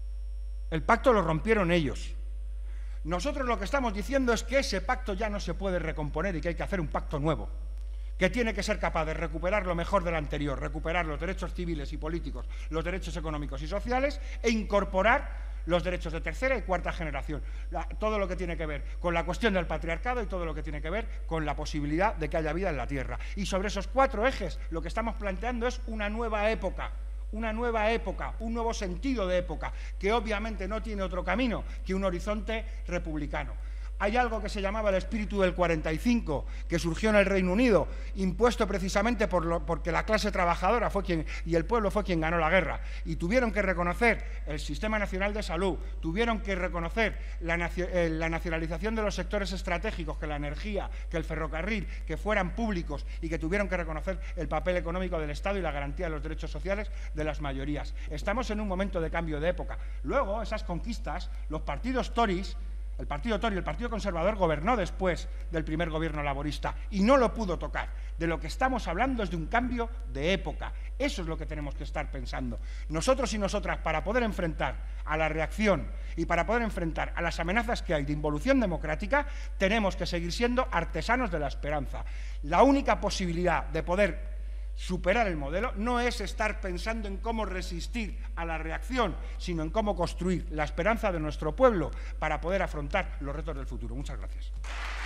[SPEAKER 5] El pacto lo rompieron ellos. Nosotros lo que estamos diciendo es que ese pacto ya no se puede recomponer y que hay que hacer un pacto nuevo, que tiene que ser capaz de recuperar lo mejor del anterior, recuperar los derechos civiles y políticos, los derechos económicos y sociales, e incorporar los derechos de tercera y cuarta generación, la, todo lo que tiene que ver con la cuestión del patriarcado y todo lo que tiene que ver con la posibilidad de que haya vida en la Tierra. Y sobre esos cuatro ejes lo que estamos planteando es una nueva época, una nueva época, un nuevo sentido de época, que obviamente no tiene otro camino que un horizonte republicano. Hay algo que se llamaba el espíritu del cuarenta y cinco, que surgió en el Reino Unido, impuesto precisamente por lo, porque la clase trabajadora fue quien, y el pueblo fue quien ganó la guerra, y tuvieron que reconocer el Sistema Nacional de Salud, tuvieron que reconocer la, eh, la nacionalización de los sectores estratégicos, que la energía, que el ferrocarril, que fueran públicos, y que tuvieron que reconocer el papel económico del Estado y la garantía de los derechos sociales de las mayorías. Estamos en un momento de cambio de época. Luego, esas conquistas, los partidos Tories, el partido Tory, el Partido Conservador, gobernó después del primer gobierno laborista y no lo pudo tocar. De lo que estamos hablando es de un cambio de época. Eso es lo que tenemos que estar pensando. Nosotros y nosotras, para poder enfrentar a la reacción y para poder enfrentar a las amenazas que hay de involución democrática, tenemos que seguir siendo artesanos de la esperanza. La única posibilidad de poder superar el modelo no es estar pensando en cómo resistir a la reacción, sino en cómo construir la esperanza de nuestro pueblo para poder afrontar los retos del futuro. Muchas gracias.